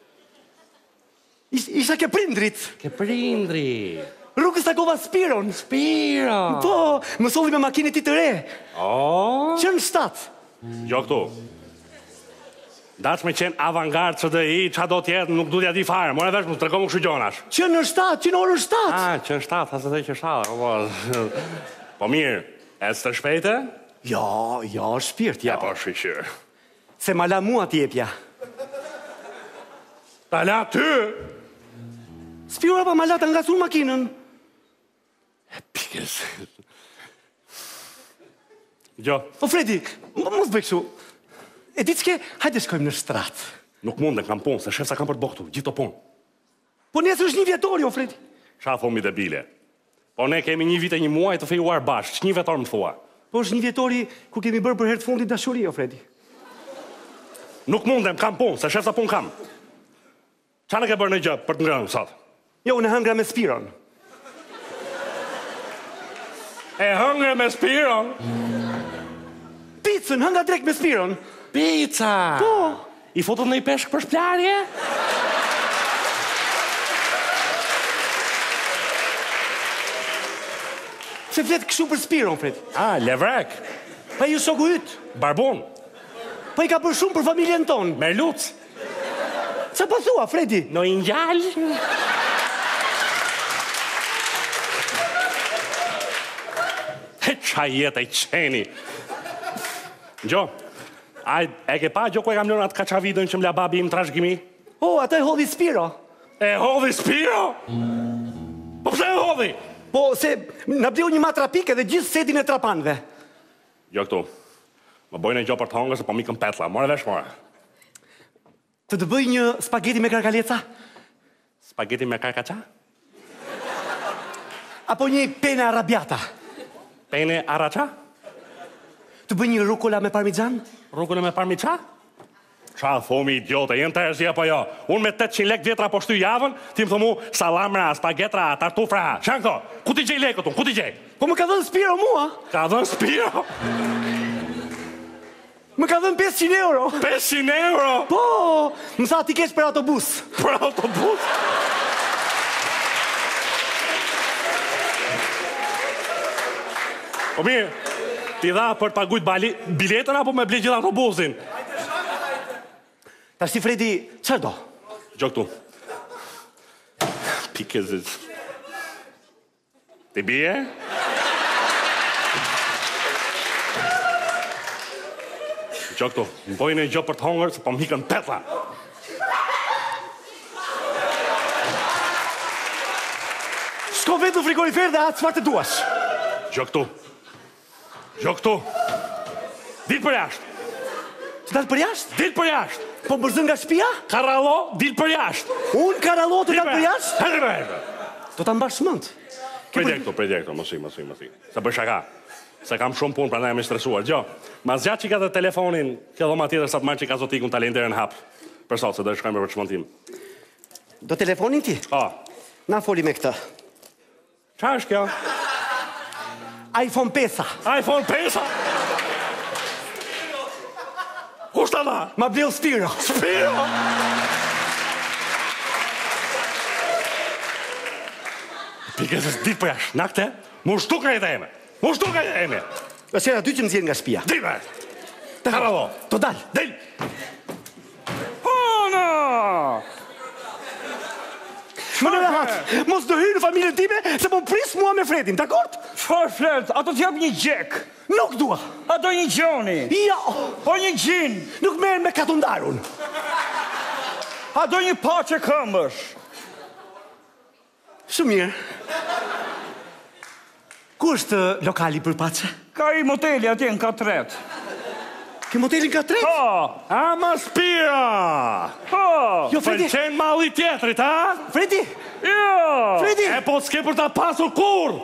Isha ke prindrit. Ke prindri. Rrugës takova Spiron. Spiro. Po, më solli me makinë ti të re. Oh. Që në shtat. Jo këtu. Dash me qenë avangard C D I, qa do tjetë, nuk du t'ja di fare, more vesh më të tregom më kështu gjonash. Që në shtat, që në orën shtat. Ah, që në shtat, hasë të që shtat. Po mirë, e së të shpejte? Jo, jo, shpirt, ja. Po shqyqyr. Se ma la mua t'jepja. Ta la ty? Spira pa ma la të nga sur makinën. Pikës. Jo. O Fredi, mos bëjkëshu. E di që ke, hajde shkojmë në shtrat. Nuk mund dhe kam punë, se shef sa kam për të bëhtu, gjithë të punë. Po nesër është një vjetori, o Fredi. Qa thomi dhe bile? Po ne kemi një vit e një muaj të fejuar bashkë, që një vjetor më thua? Po është një vjetori ku kemi bërë për herë të fundit dashuri, o Fredi. Nuk mund dhe kam punë, se shef sa punë kam. Qa në ke bërë në gjë për të ngrënë, sot? Jo, në hëngra me Spiron. E hëngre me Spiron? Picën, hënga drek me Spiron. Pizza! Po! I fotët në i peshk për shplarje? Se fletë këshu për Spiron, Fred. Ah, levrek. Pa ju shoku ytë. Barbun. Pa i ka për shumë për familjen tonë. Merluc. Qa po thua, Fredi? Në ingjall. He, qa jetë e qeni. Gjo, a e ke pa gjo ku e kam lënë atë kaçavidën që m'la babi im trashgimi? O, atë e hodhi Spiro. E hodhi Spiro? Po pse e hodhi? Po, se në bleu një matrapike dhe gjithë setin e trapanve. Jo këtu. Më bojnë e gjo për të hongë se po mikën petla. More vesh, more. Të të bëj një spageti me karkaleca? Spageti me karkaca? Apo një pene arrabbiata? Pene araca? Të bëj një rucola me parmigian? Rrugën e me parmi qa? Qa thomi idiote, jenë të erzia po jo. Unë me tetëqind lek vjetra po shty javën, ti më thomu salamra, spagetra, tartufra. Shanë këto, ku ti gjej lekët unë, ku ti gjej? Po më ka dhënë Spiro mua? Ka dhënë Spiro? Më ka dhënë pesëqind euro. pesëqind euro? Po, më tha ti kesh për autobus. Për autobus? Po mirë, ti dha për të pagujt biletën apo me ble gjithë autobusin? Ta shti Fredi, qërë do? Gjo këtu. Pikezit. Ti bje? Gjo këtu. Më bojnë e gjo për të hongër, se po më hikën petla. Shko vetë në frigorifer dhe atë çfarë të duash. Gjo këtu. Gjo këtu. Dil për jashtë. Që dalë për jashtë? Dil për jashtë. Po mërzën nga shpia? Karalo, dil për jashtë. Unë Karalo të dalë për jashtë? Hëllë me. Do të mbash mend. Prej këtu, prej këtu, mësi, mësi, mësi. Se për shaka. Se kam shumë punë, pra ne jam i stresuar. Gjo, ma zgjatë që ka dhe telefonin, kjo dhoma tjetër sa të marrë që ka zotikun talenderën hap. Për sot, se do e shkojmë për çmentim. Do telefonin ti? Ha. Na foli me këtë. Qa është kjo? iPhone pesë. iPhone pesë? Kushta da? Ma bjell Spiro. Spiro? Pikës është ditë për jashtë, në këte, mu shtu ka jetë eme. Mu shtu ka jetë eme. E qera ty që më zjenë nga shpia. Dime. Karalo. To dal. Del. Hona! Më në rahat, mos do hyrë në familjen time, se po pris mua me Fredin, dakord? Çfarë Fred? Ato t'jap një gjek. Nuk dua. Ato një gjoni. Ja. Po një gjin. Nuk merren me katundarun. Ato një paçe këmbësh. Shumë mirë. Ku është lokali për paçe? Ka i moteli atje në katret. Ke motelin katret? Po. Ama Spira! Po. Jo, Fredi. Pëlqen malli tjetrit, ha? Fredi. Jo. Fredi. E po s'ke për ta pasur kur?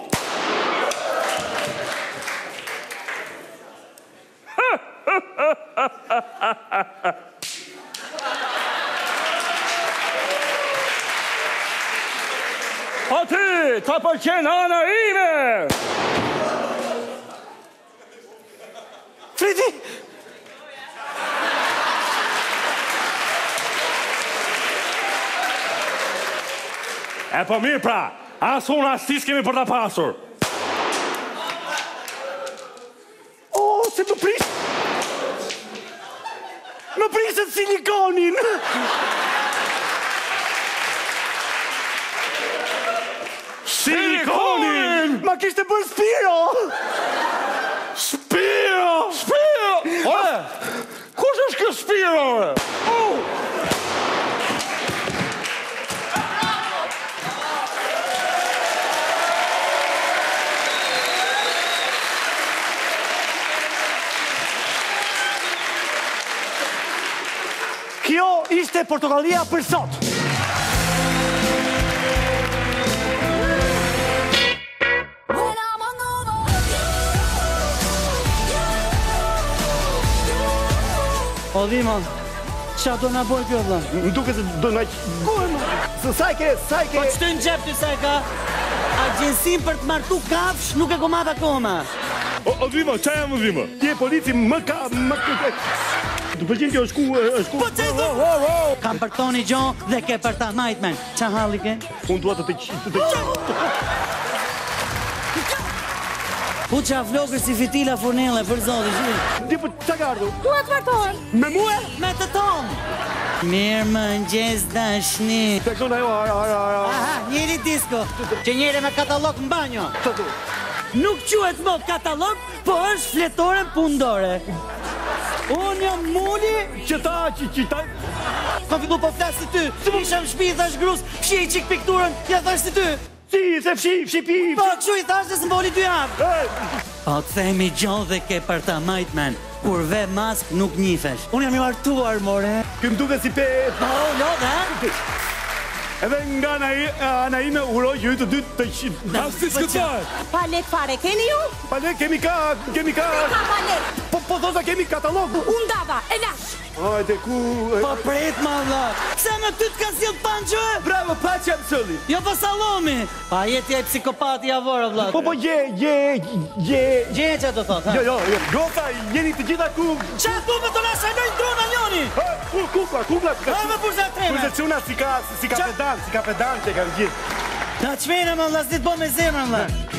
A ty, ta pëlqen ana ime! Fredi! E po mirë pra, as unë as ti s'kemi për ta pasur. O, se më pris... Më prisët silikonin! Silikonin! Ma kishte bërë Spiro! Spiro! Spiro! Ore! Kush është kjo Spiro, ore? Kjo ishte Portokallia për sot. O Dhima, qa do nga boj kjo dhe? Më duke se do nga... Së sajke, sajke... Po qëtë në gjep të sajka? Agjensim për të martu kafsh nuk e komata koma. O, o Dhima, qa jam o Dhima? Ti e polici më ka... më ka... Të pëlqen kjo shku... shku... Po që të... Kam për toni gjo dhe ke për ta majtmen. Qa halli ke? Unë duat të të të... U qa flokër si fitila funele, për zoti, që? Di për qa ka ardhur? Dua të martohen. Me mua? Me të tonë. Mirë më njës dashni. Të këtona jo, ara, ara, ara. Aha, njëri disko, që njëri me katalog në banjo. Nuk quhet më katalog, po është fletore pundore. Unë jam muli... Që ta, që që ta... Ka fillu po flasë si ty. Isha më shpi, thash grus, fshi i qik pikturën, ja thash si ty. Si, se fshi, fshi pi... Po, këshu i thash dhe së mboli dy javë. Po, të themi gjo dhe ke për ta majtmen. Kur ve mask nuk njifesh. Unë jam i martuar, more. Këm duke si pe... Po, no, dhe? Edhe nga ana ime uroj ju të dy të qinë. A si s'këtoj? Pa lek fare, keni ju? Pa lek, kemi ka, kemi ka... Ka pa lek. Po, po, thosa kemi katalog. Unë dava, e lash. Ajde, ku... Pa pret, ma vla. Pse me ty t'ka zjel panqë? Bravo, pa që jam sëlli. Jo pa salomi. Pa jeti e psikopati javora, vla. Po, po, je, je, je... Je që të thot, ha? Jo, jo, jo. Gota, jeni të gjitha ku... Qa tu me të lasë e nojnë drona njoni? Ku, kukla, kukla. Ha, me burza treme. Kurse quna si ka, si ka pedan, si ka pedan që kanë gjithë. Na qmene, ma vla, s'di të bo me zemrën, vla.